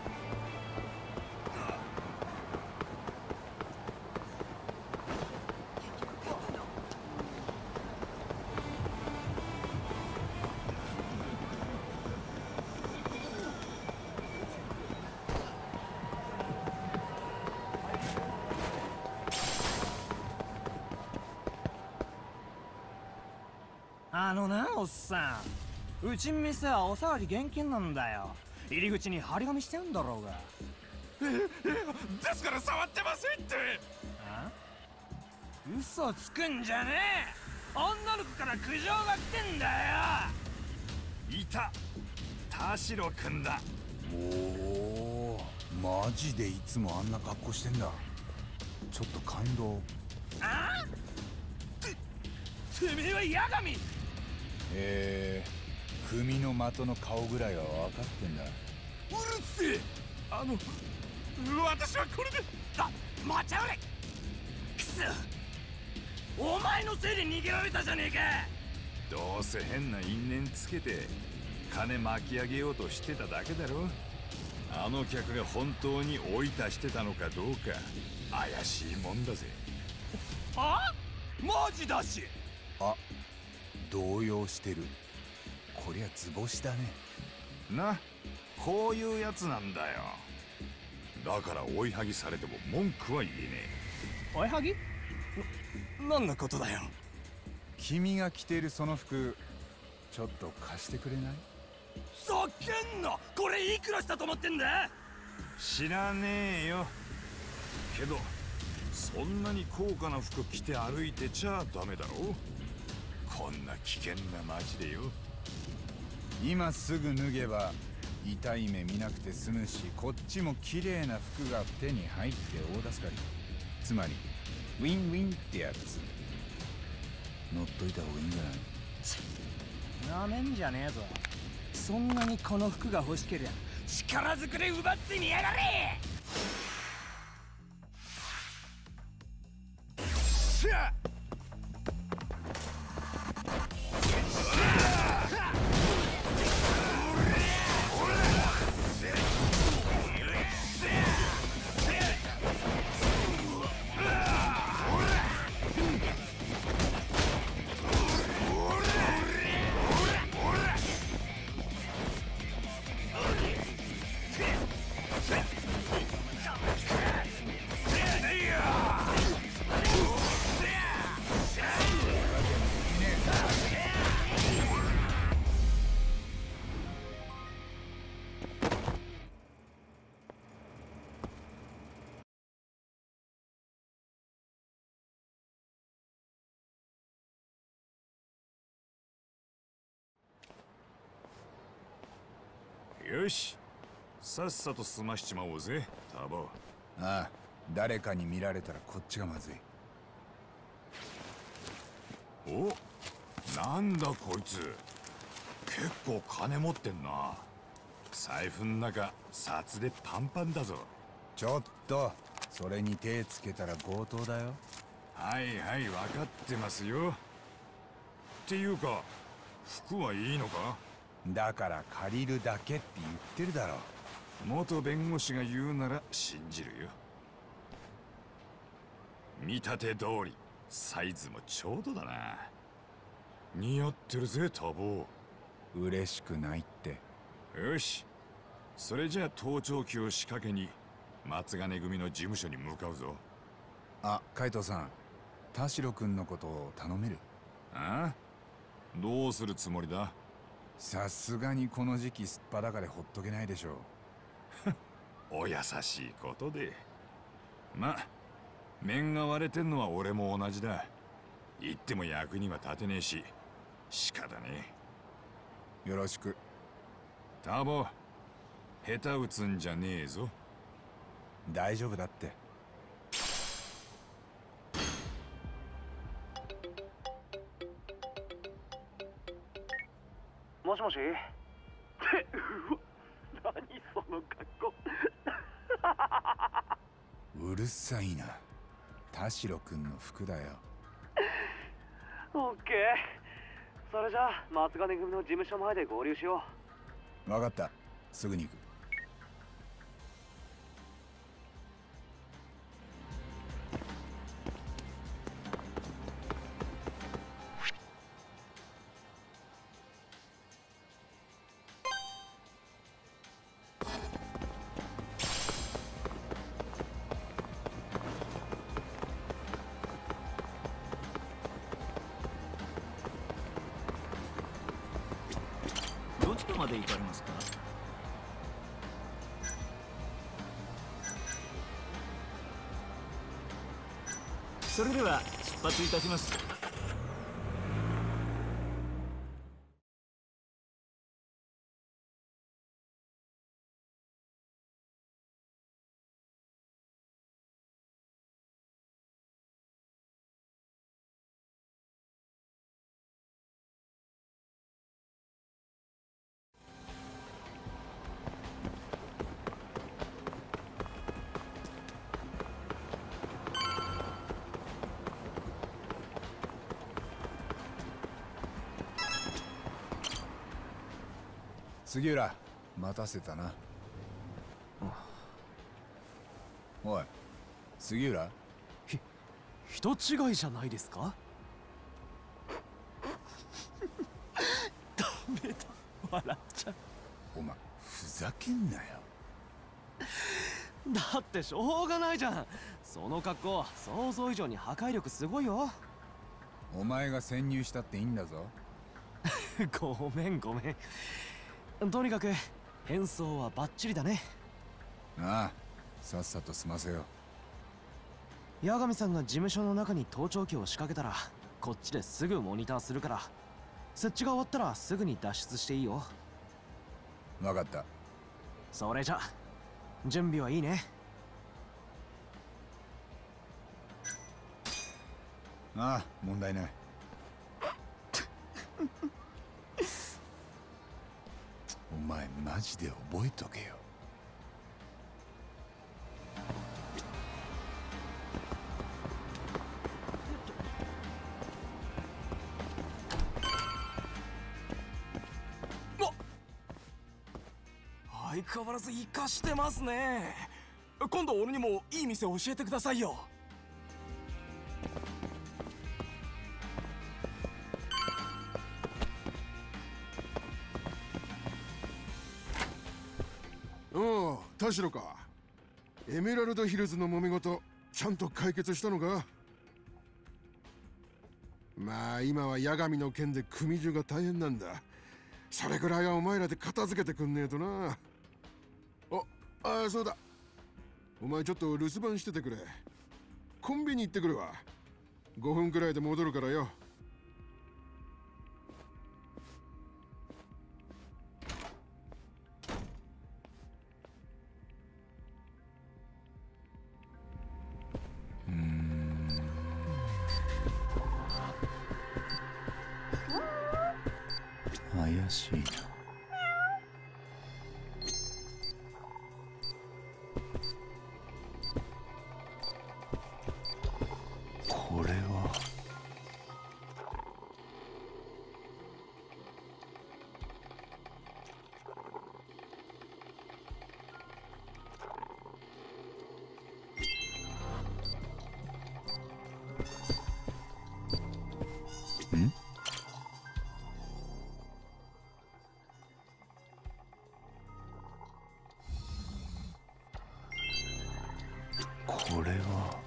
あのな、おっさん、うちん店はおさわり厳禁なんだよ。入り口に張り紙してんだろうが。 ですから触ってませんって。 あ？嘘つくんじゃねえ。女の子から苦情が来てんだよ。 いた、田代君だ。 おお、マジでいつもあんな格好してんだ。ちょっと感動。 あ？てめえは八神。 組の的の顔ぐらいは分かってんだ。 うるせえ。 私はこれで。 待ちゃおれ。くそ、お前のせいで逃げられたじゃねえか。 どうせ変な因縁つけて金巻き上げようとしてただけだろ。あの客が本当に追い出してたのかどうか怪しいもんだぜ。 はあ、マジだし。 あ、動揺してる。こりゃ図星だね。 な、こういうやつなんだよ。だから追いはぎされても文句は言えね追いはぎ？何のことだよ。 君が着てるその服、ちょっと貸してくれない？ ざけんな。これいくらしたと思ってんだ？ 知らねえよ。けどそんなに高価な服着て歩いてちゃダメだろ。こんな危険な街でよ。 今すぐ脱げば痛い目見なくて済むし、こっちも綺麗な服が手に入って大助かり。つまりウィンウィンってやつ。乗っといた方がいいんじゃない？ なめんじゃねえぞ。そんなにこの服が欲しけりゃ力ずくで奪ってみやがれ。 しゃっ！よし、さっさと済ましちまおうぜ、タボ。 ああ、誰かに見られたらこっちがまずい。 お、なんだこいつ。結構金持ってんな。財布ん中札でパンパンだぞ。 ちょっと、それに手つけたら強盗だよ。 はいはい、分かってますよ。っていうか、服はいいのか？ だから借りるだけって言ってるだろ。 元弁護士が言うなら信じるよ。見立て通りサイズもちょうどだな。似合ってるぜタボ。 嬉しくないって。 よし、それじゃあ盗聴器を仕掛けに松金組の事務所に向かうぞ。 あ、海藤さん、田代君のことを頼める？ ああ、どうするつもりだ？ さすがにこの時期すっぱだかでほっとけないでしょう。お優しいことで。ま、面が割れてんのは俺も同じだ。言っても役には立てねえし仕方ねえ。よろしく。 タボ、下手打つんじゃねえぞ。 大丈夫だって。 もしもし？ってうわ、何その格好。 うるさいな。田代君の服だよ。 オッケー。それじゃあ松金組の事務所前で合流しよう。分かった、すぐに行く。 どちらまで行かれますか？それでは出発いたします。 杉浦、待たせたな。おい、杉浦。 人違いじゃないですか？ダメだ、笑っちゃう。 お前ふざけんなよ。 だってしょうがないじゃん。その格好想像以上に破壊力すごいよ。 お前が潜入したっていいんだぞ。 ごめんごめん。とにかく変装はバッチリだね。 ああ、さっさと済ませよ。 八神さんが事務所の中に盗聴器を仕掛けたらこっちですぐモニターするから、設置が終わったらすぐに脱出していいよ。 分かった。 それじゃ準備はいいね。 ああ、問題ない。お前マジで覚えとけよ。 相変わらず生かしてますね。今度俺にもいい店教えてくださいよ。 おう、田代か。エメラルドヒルズの揉め事ちゃんと解決したのか？まあ今は八神の件で組中が大変なんだ。それくらいはお前らで片付けてくんねえとな。ああ、そうだ。お前ちょっと留守番しててくれ。コンビニ行ってくるわ。5分くらいで戻るからよ。 怪しいな。これはん？これは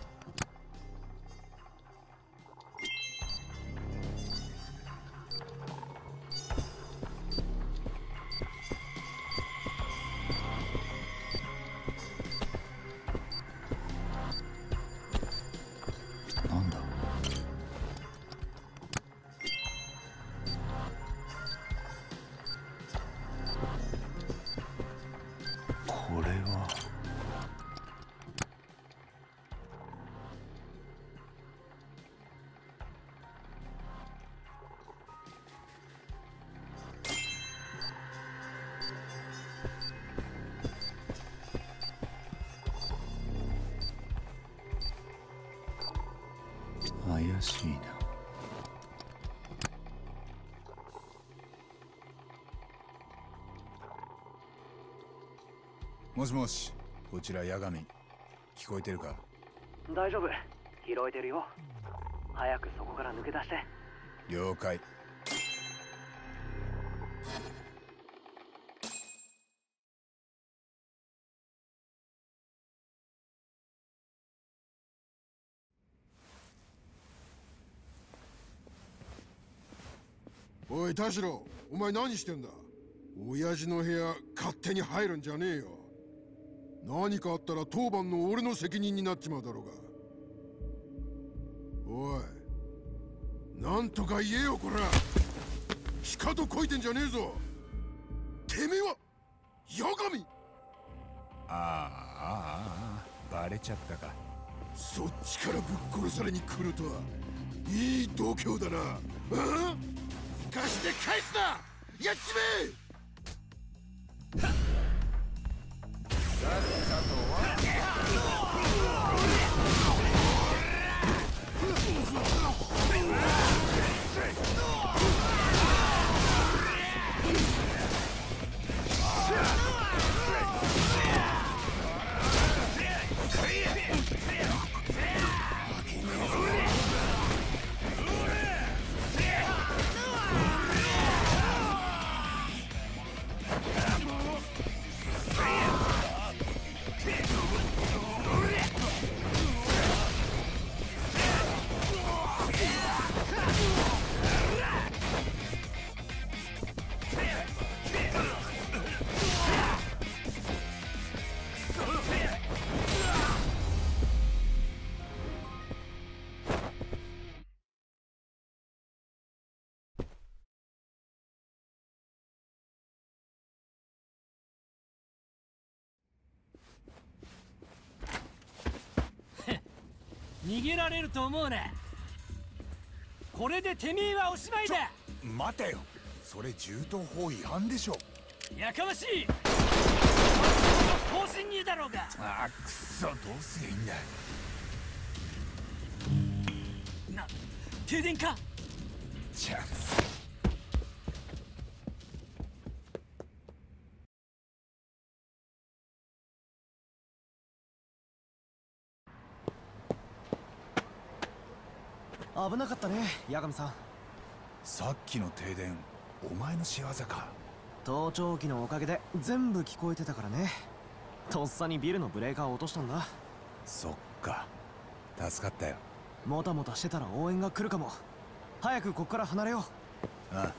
なんだ？これは怪しいな。もしもし、こちら八神。聞こえてるか？ 大丈夫、拾えてるよ。早くそこから抜け出して。 了解。 おい田代、お前何してんだ？親父の部屋勝手に入るんじゃねえよ。何かあったら当番の俺の責任になっちまうだろうが。おい、なんとか言えよこら。しかとこいてんじゃねえぞ。てめえは八神。 バレちゃったか。 そっちからぶっ殺されに来るとは。いい度胸だな。貸して返すな、やっちめえ。負けね逃げられると思うな。これでてめえはおしまいだ。 待てよ、それ銃刀法違反でしょ。 やかましい。更新にだろうが。 ああ、くそ、どうすりゃいいんだ。 停電か。 チャンス。 危なかったね、八神さん。 さっきの停電、お前の仕業か。 盗聴器のおかげで全部聞こえてたからね。とっさにビルのブレーカーを落としたんだ。 そっか、助かったよ。 もたもたしてたら応援が来るかも。早くこっから離れよう。 ああ。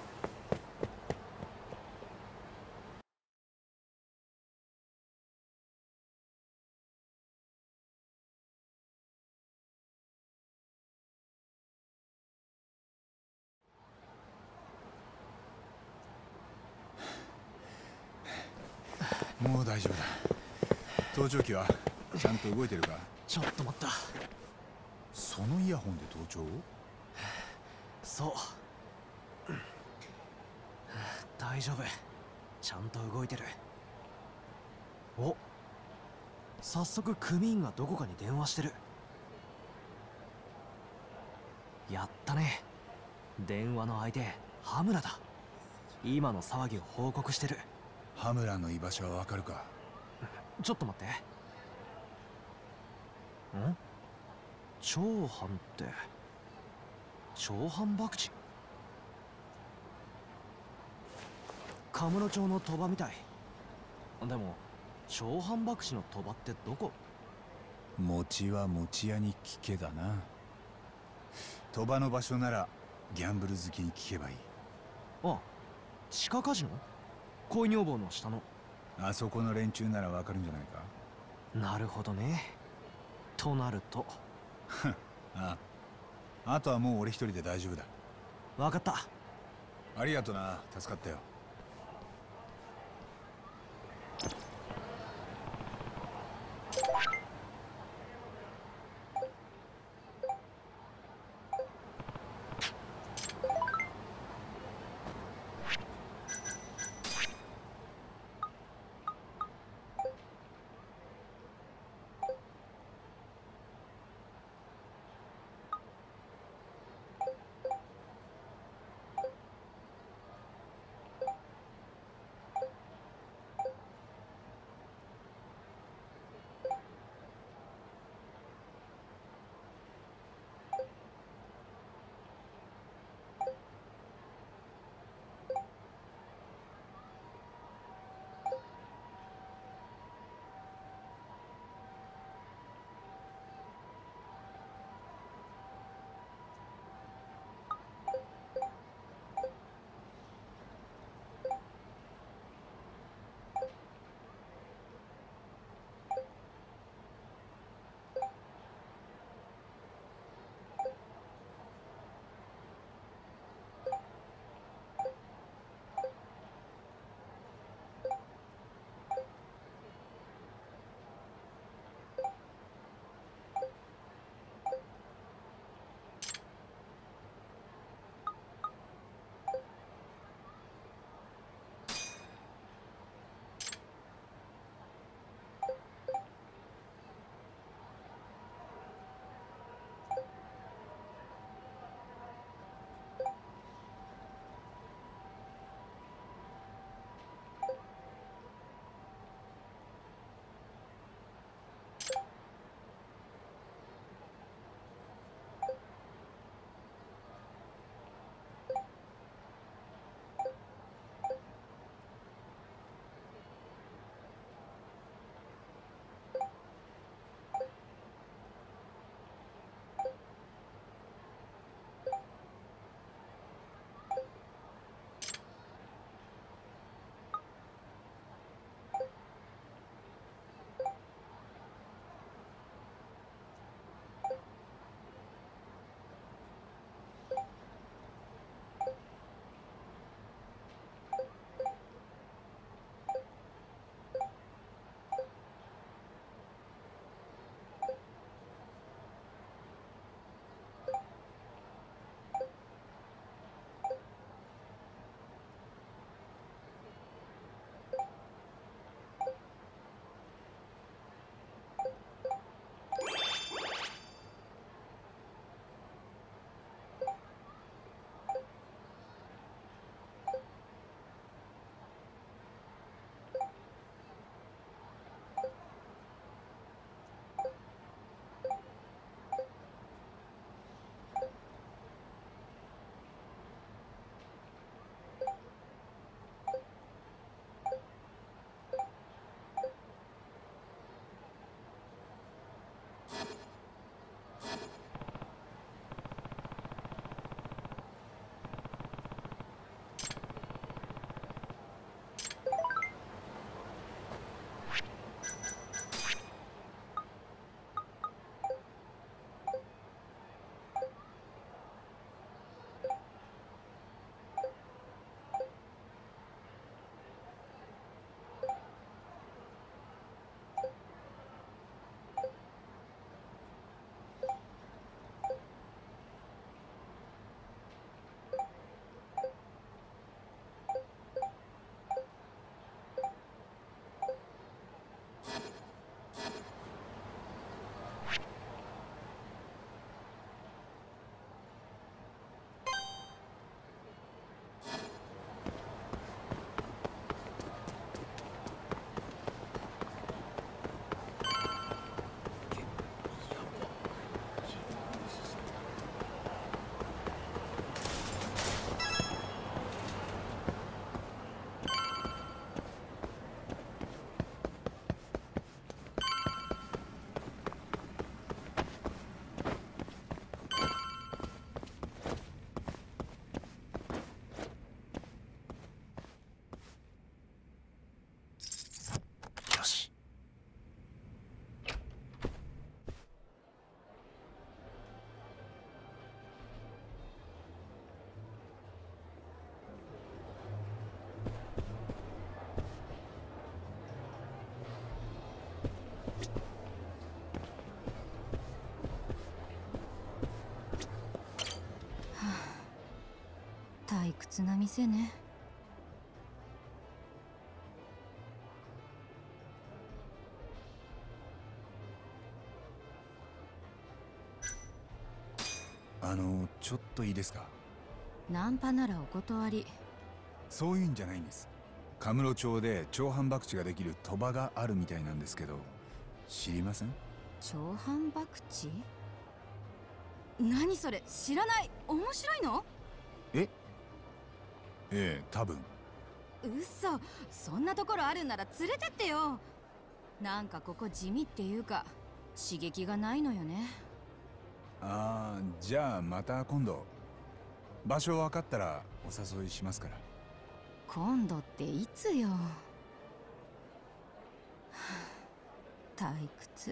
もう大丈夫だ。盗聴器はちゃんと動いてるか？ ちょっと待った。 そのイヤホンで盗聴を？ そう。大丈夫。ちゃんと動いてる。お、早速組員がどこかに電話してる。やったね。電話の相手、羽村だ。今の騒ぎを報告してる。 羽村の居場所はわかるか？ ちょっと待って。ん？長藩って長藩博打？カムロ町の鳥羽みたい。でも長藩博打の鳥羽ってどこ？ 餅は餅屋に聞けだな。鳥羽の場所ならギャンブル好きに聞けばいい。 あ、地下カジノ？恋女房の下の。 あそこの連中ならわかるんじゃないか？ なるほどね。となるとああとはもう俺一人で大丈夫だ。 わかった。 ありがとな、助かったよ。 別な店ね。 ちょっといいですか？ ナンパならお断り。 そういうんじゃないんです。カムロ町で長反博打ができる賭場があるみたいなんですけど、知りません？ 長反博打？何それ、知らない。面白いの？ ええ、多分。 嘘、そんなところあるんなら連れてってよ。なんかここ地味っていうか刺激がないのよね。 じゃあまた今度。場所分かったらお誘いしますから。 今度っていつよ。退屈。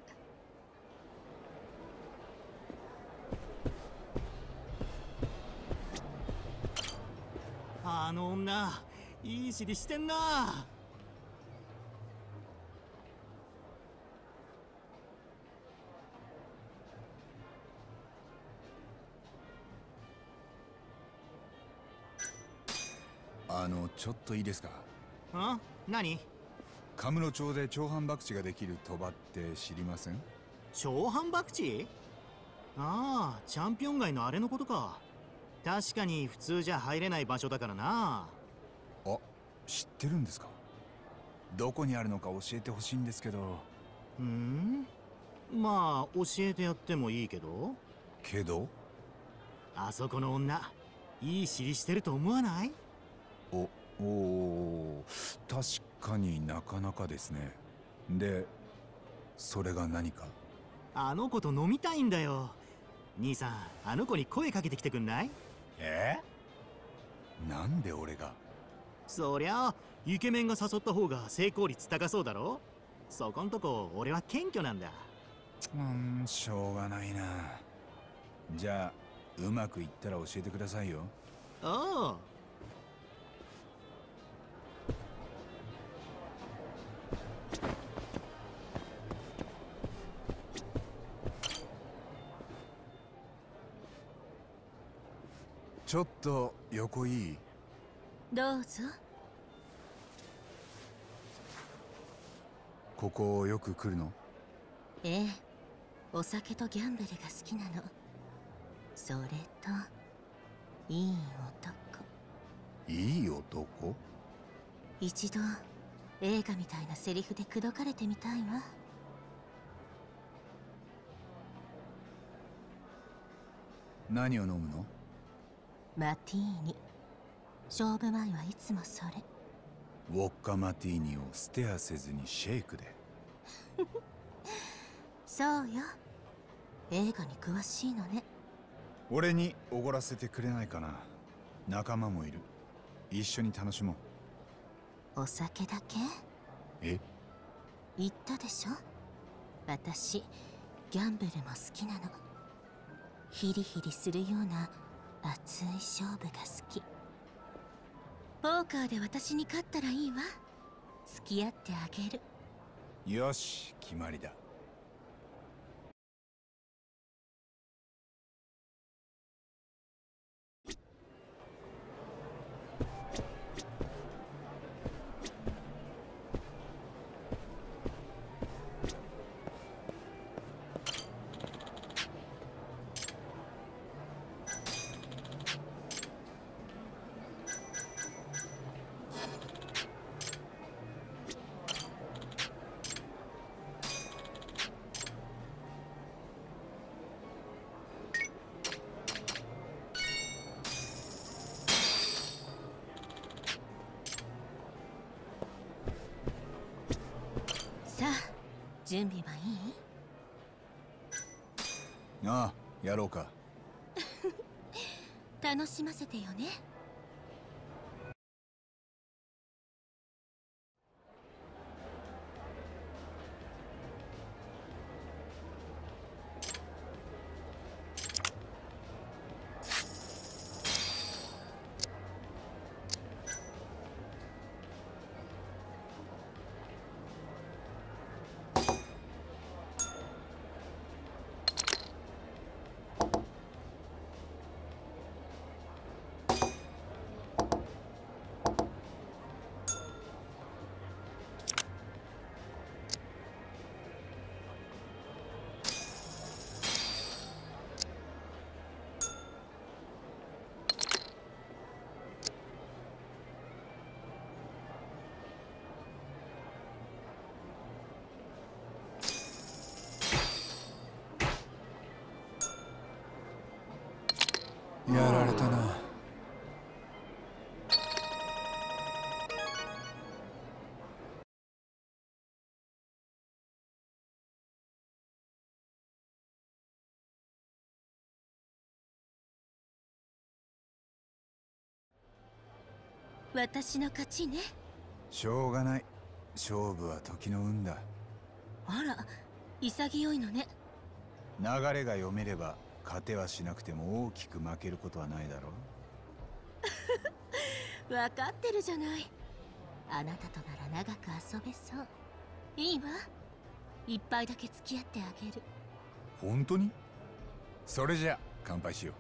あの女いい尻してんな。 ちょっといいですか？ ん？何？ カムロ町で長反博打ができる賭場って知りません？ 長反博打？ああ、チャンピオン街のあれのことか。確かに普通じゃ入れない場所だからな。 あ、知ってるんですか？どこにあるのか教えてほしいんですけど。 まあ教えてやってもいいけど。 けど？ あそこの女いい尻してると思わない？ 確かになかなかですね。で、それが何か？ あの子と飲みたいんだよ。兄さん、あの子に声かけてきてくんない？ なんで俺が？ そりゃあイケメンが誘った方が成功率高そうだろ。そこんとこ俺は謙虚なんだ。 しょうがないな。じゃあうまくいったら教えてくださいよ。 おう。 ちょっと横いい？ どうぞ。 ここよく来るの？ ええ、お酒とギャンブルが好きなの。それといい男。 いい男？ 一度映画みたいなセリフで口説かれてみたいわ。 何を飲むの？ マティーニ。勝負前はいつもそれ。 ウォッカマティーニをステアせずにシェイクで。 そうよ。映画に詳しいのね。 俺におごらせてくれないかな。仲間もいる。一緒に楽しもう。お酒だけ？言ったでしょ。私ギャンブルも好きなの。ヒリヒリするような熱い勝負が好き。ポーカーで私に勝ったらいいわ。付き合ってあげる。 よし、決まりだ。 さあ、準備はいい？ ああ、やろうか。 楽しませてよね。 私の勝ちね。 しょうがない。勝負は時の運だ。 あら、潔いのね。 流れが読めれば勝てはしなくても大きく負けることはないだろう。分かってるじゃない。あなたとなら長く遊べそう。いいわ。一杯だけ付き合ってあげる。 本当に？それじゃ乾杯しよ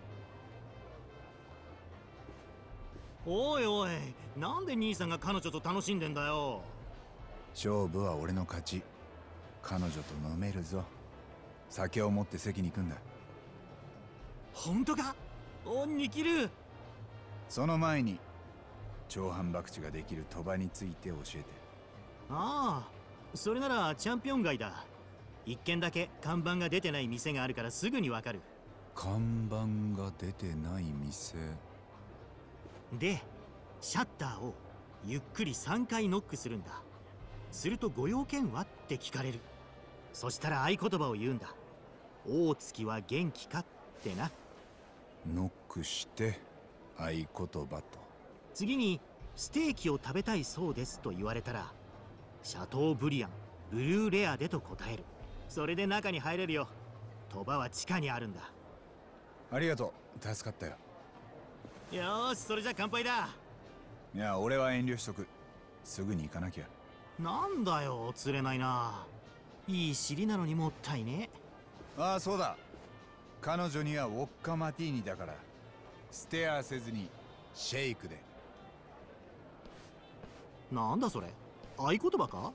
う。おいおい、なんで兄さんが彼女と楽しんでんだよ。 勝負は俺の勝ち。彼女と飲めるぞ。酒を持って席に行くんだ。 本当か？おんに切る。 その前に長反博打ができる賭場について教えて。 ああ、それならチャンピオン街だ。一軒だけ看板が出てない店があるからすぐにわかる。 看板が出てない店で、シャッターをゆっくり3回ノックするんだ。するとご用件はって聞かれる。そしたら合言葉を言うんだ。大月は元気かってな。 ノックして合言葉と。 次にステーキを食べたいそうですと言われたら、シャトーブリアンブルーレアでと答える。それで中に入れるよ。賭場は地下にあるんだ。 ありがとう、助かったよ。 よーし、それじゃ乾杯だ。 いや、俺は遠慮しとく。すぐに行かなきゃ。 なんだよ、釣れないな。いい尻なのにもったいね。 ああ、そうだ。彼女にはウォッカマティーニだから、ステアせずにシェイクで。 なんだそれ、合言葉か？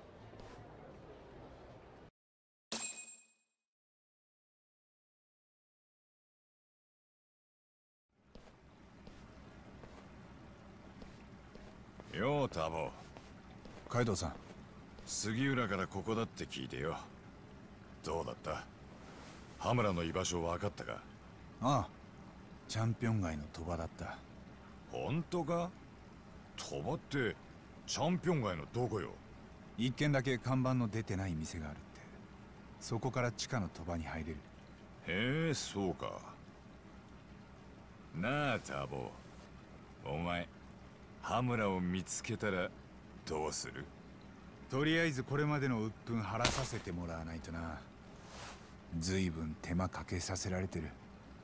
ようタボ。 カイドウさん、 杉浦からここだって聞いてよ。どうだった？羽村の居場所分かったか？ ああ、チャンピオン街の賭場だった。 本当か？賭場ってチャンピオン街のどこよ？ 一軒だけ看板の出てない店があるって。そこから地下の賭場に入れる。 へえ、そうか。なあタボ、お前羽村を見つけたらどうする？ とりあえずこれまでの鬱憤晴らさせてもらわないとな。ずいぶん手間かけさせられてる。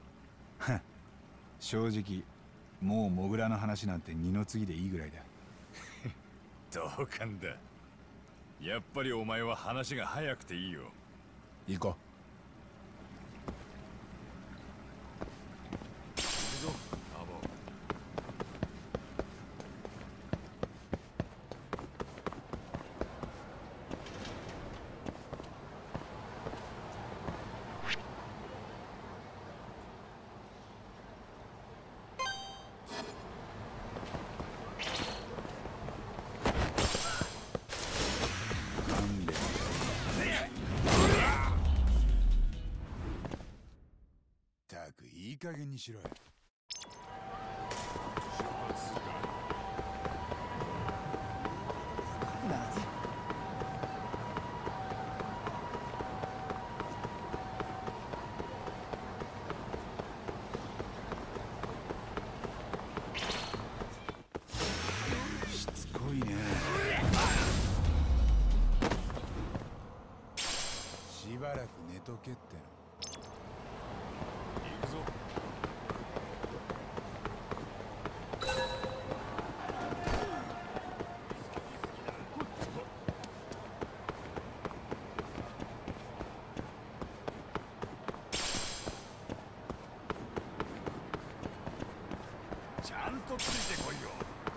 正直もうモグラの話なんて二の次でいいぐらいだ。 同感だ。やっぱりお前は話が早くていいよ。 行こう。 行くぞタボ。 いい加減にしろよ。しつこいね。しばらく寝とけっての。行くぞ。 ちゃんとついてこいよ。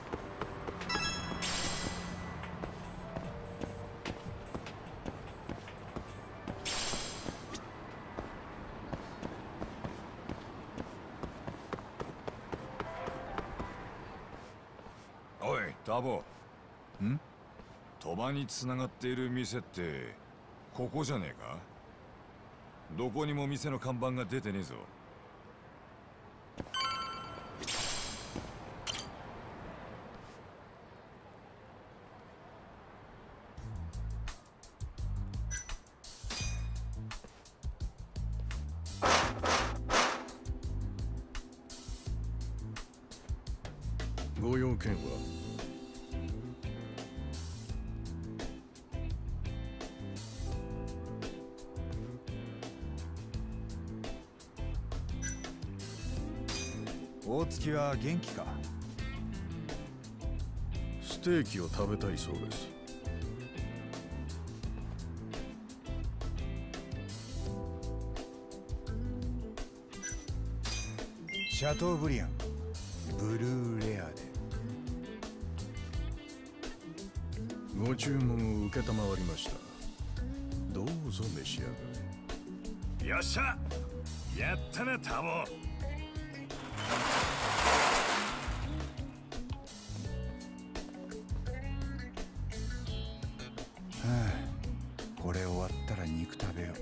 おいタボ。 ん？ 賭場につながっている店ってここじゃねえか？どこにも店の看板が出てねえぞ。 ご用件は？ 大月は元気か？ ステーキを食べたいそうです。 シャトーブリアンブルーレアで。 ご注文を受けたまわりました。どうぞ召し上がれ。 よっしゃ、やったなタボ。はあ、これ終わったら肉食べよう。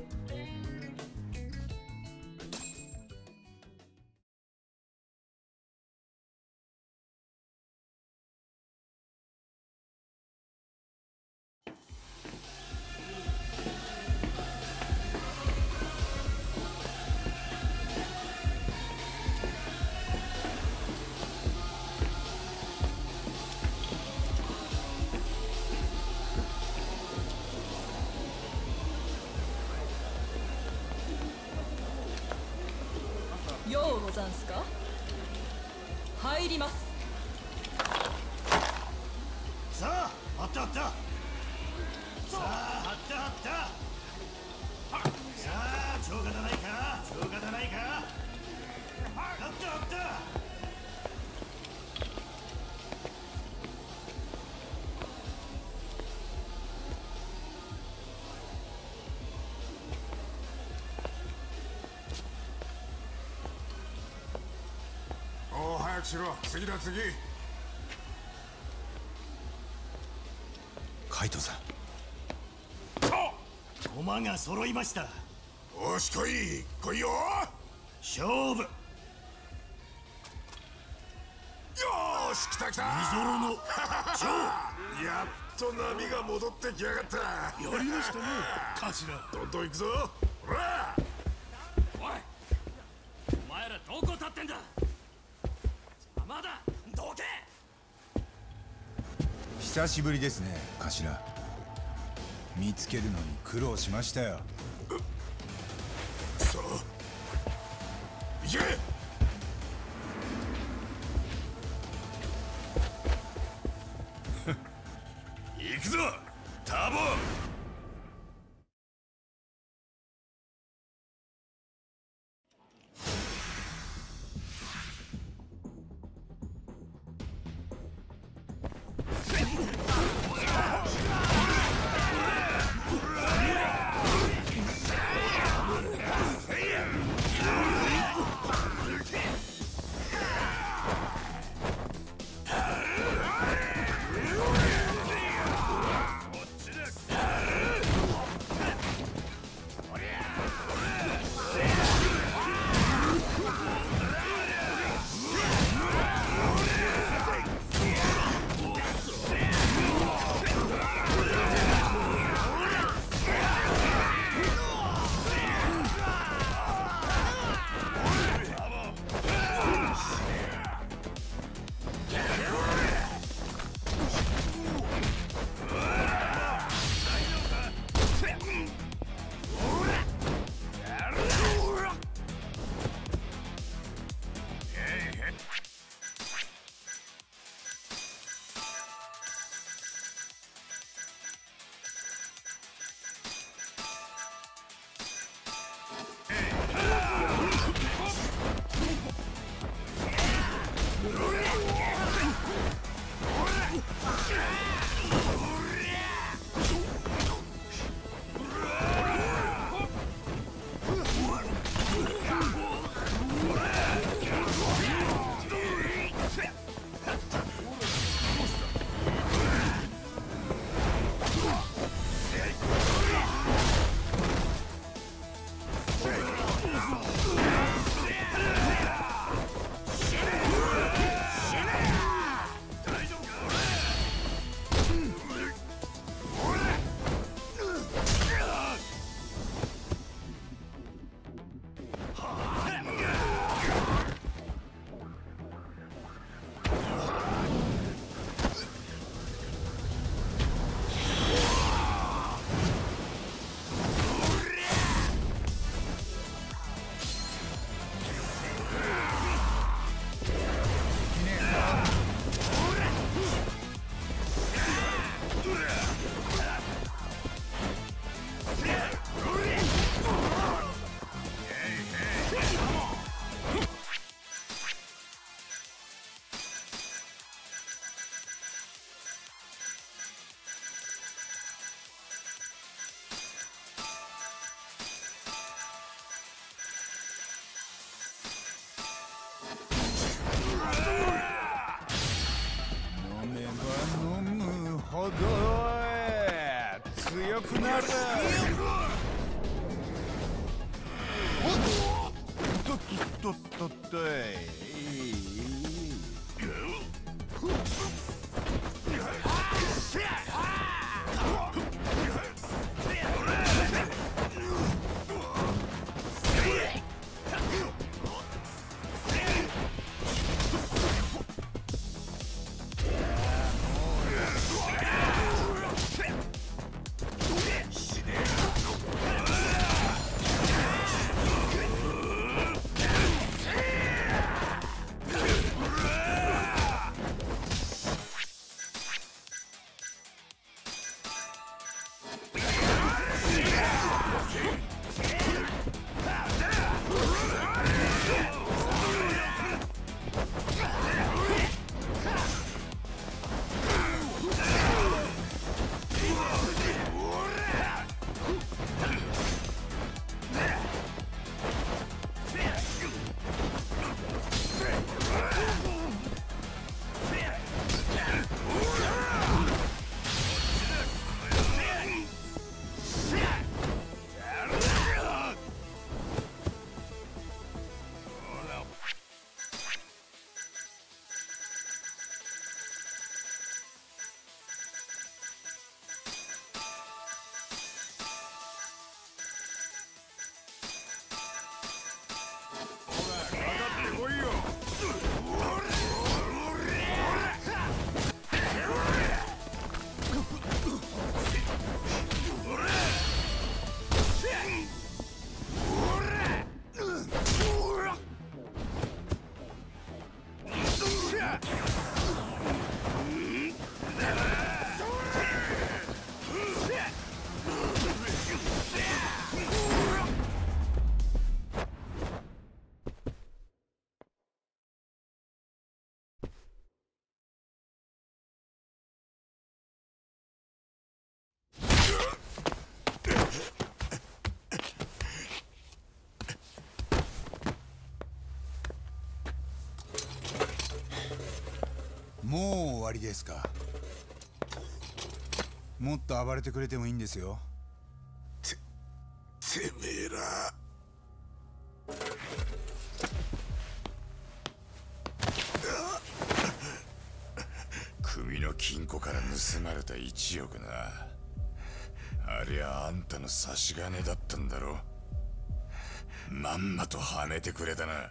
ようござんすか。入ります。 さあ、あったあった。さあ、あったあった。さあ、超過だないか、超過だないか。あったあった。 早くしろ、次だ次。 カイトさん。 駒が揃いました。 よし来い、来いよ。 勝負。よし来た来た。 ミゾロの勝やっと波が戻ってきやがった。 やりましたね、頭。 どんどん行くぞ。ほら。 おい、お前らどこ立ってんだ。まだどけ。 久しぶりですね、頭。見つけるのに苦労しましたよ。 さあ行け。 行くぞタボ。 強くなる。とっとっとっとい。 もう終わりですか。もっと暴れてくれてもいいんですよ。 てめえら。組の金庫から盗まれた1億な。ありゃあんたの差し金だったんだろ。まんまとはめてくれたな。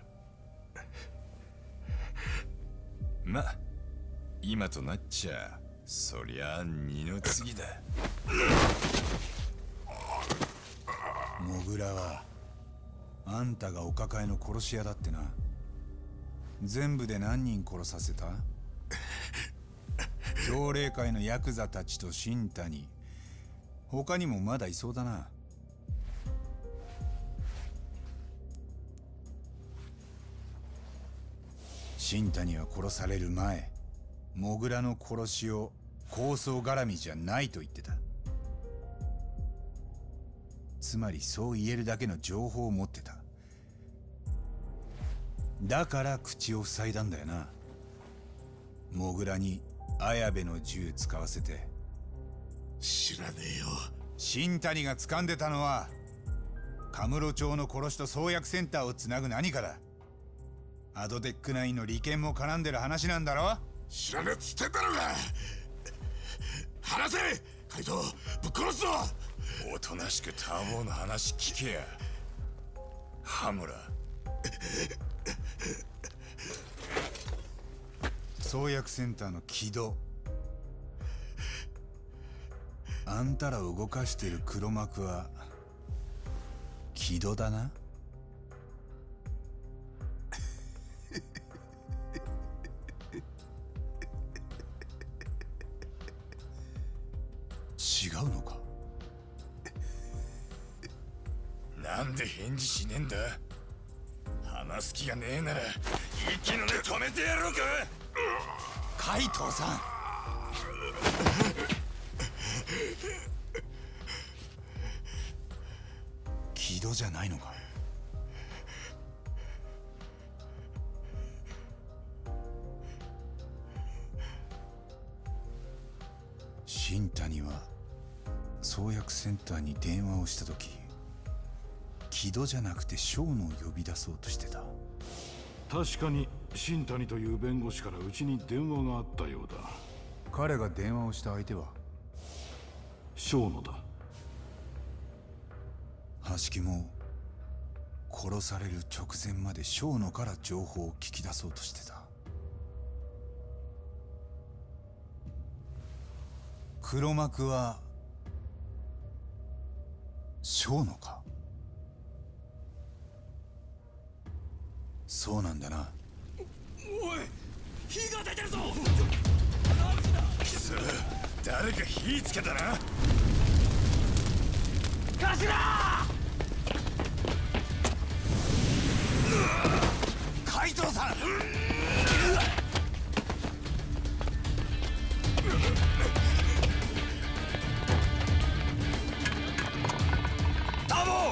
ま、今となっちゃそりゃ二の次だ。 モグラはあんたがお抱えの殺し屋だってな。全部で何人殺させた？奨励会のヤクザたちと新谷、他にもまだいそうだな。新谷は殺される前、モグラの殺しを抗争絡みじゃないと言ってた。つまりそう言えるだけの情報を持ってた。だから口を塞いだんだよな。モグラに綾部の銃使わせて。 知らねえよ。 新谷が掴んでたのはカムロ町の殺しと創薬センターをつなぐ何かだ。アドテック9の利権も絡んでる話なんだろ。 知らねえっつってんだろうが。話せ怪盗、ぶっ殺すぞ。おとなしくターボーの話聞けや羽村。 創薬センターの木戸、あんたらを動かしてる黒幕は木戸だな。違うのか。 なんで返事しねえんだ。話す気がねえなら息の根止めてやろうか。 海藤さん。木戸じゃないのか。新谷は創薬約センターに電話をした時、木戸じゃなくてショーノを呼び出そうとしてた。 確かに新谷という弁護士からうちに電話があったようだ。 彼が電話をした相手はショーノだ。 橋木も殺される直前までショーノから情報を聞き出そうとしてた。黒幕はショーノか。そうなんだな。 おい、火が出てるぞ。くそ、誰か火つけたな。 頭！ 海藤さん。タモ。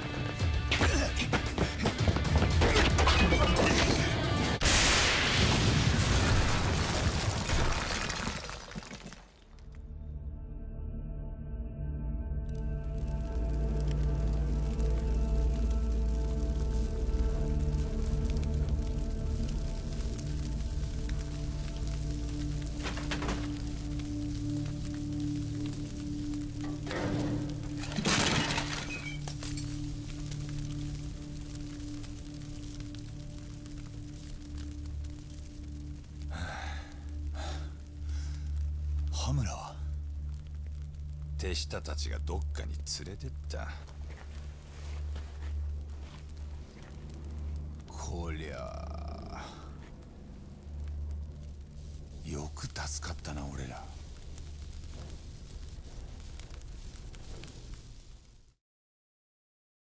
羽村は手下たちがどっかに連れてった。 こりゃよく助かったな俺ら。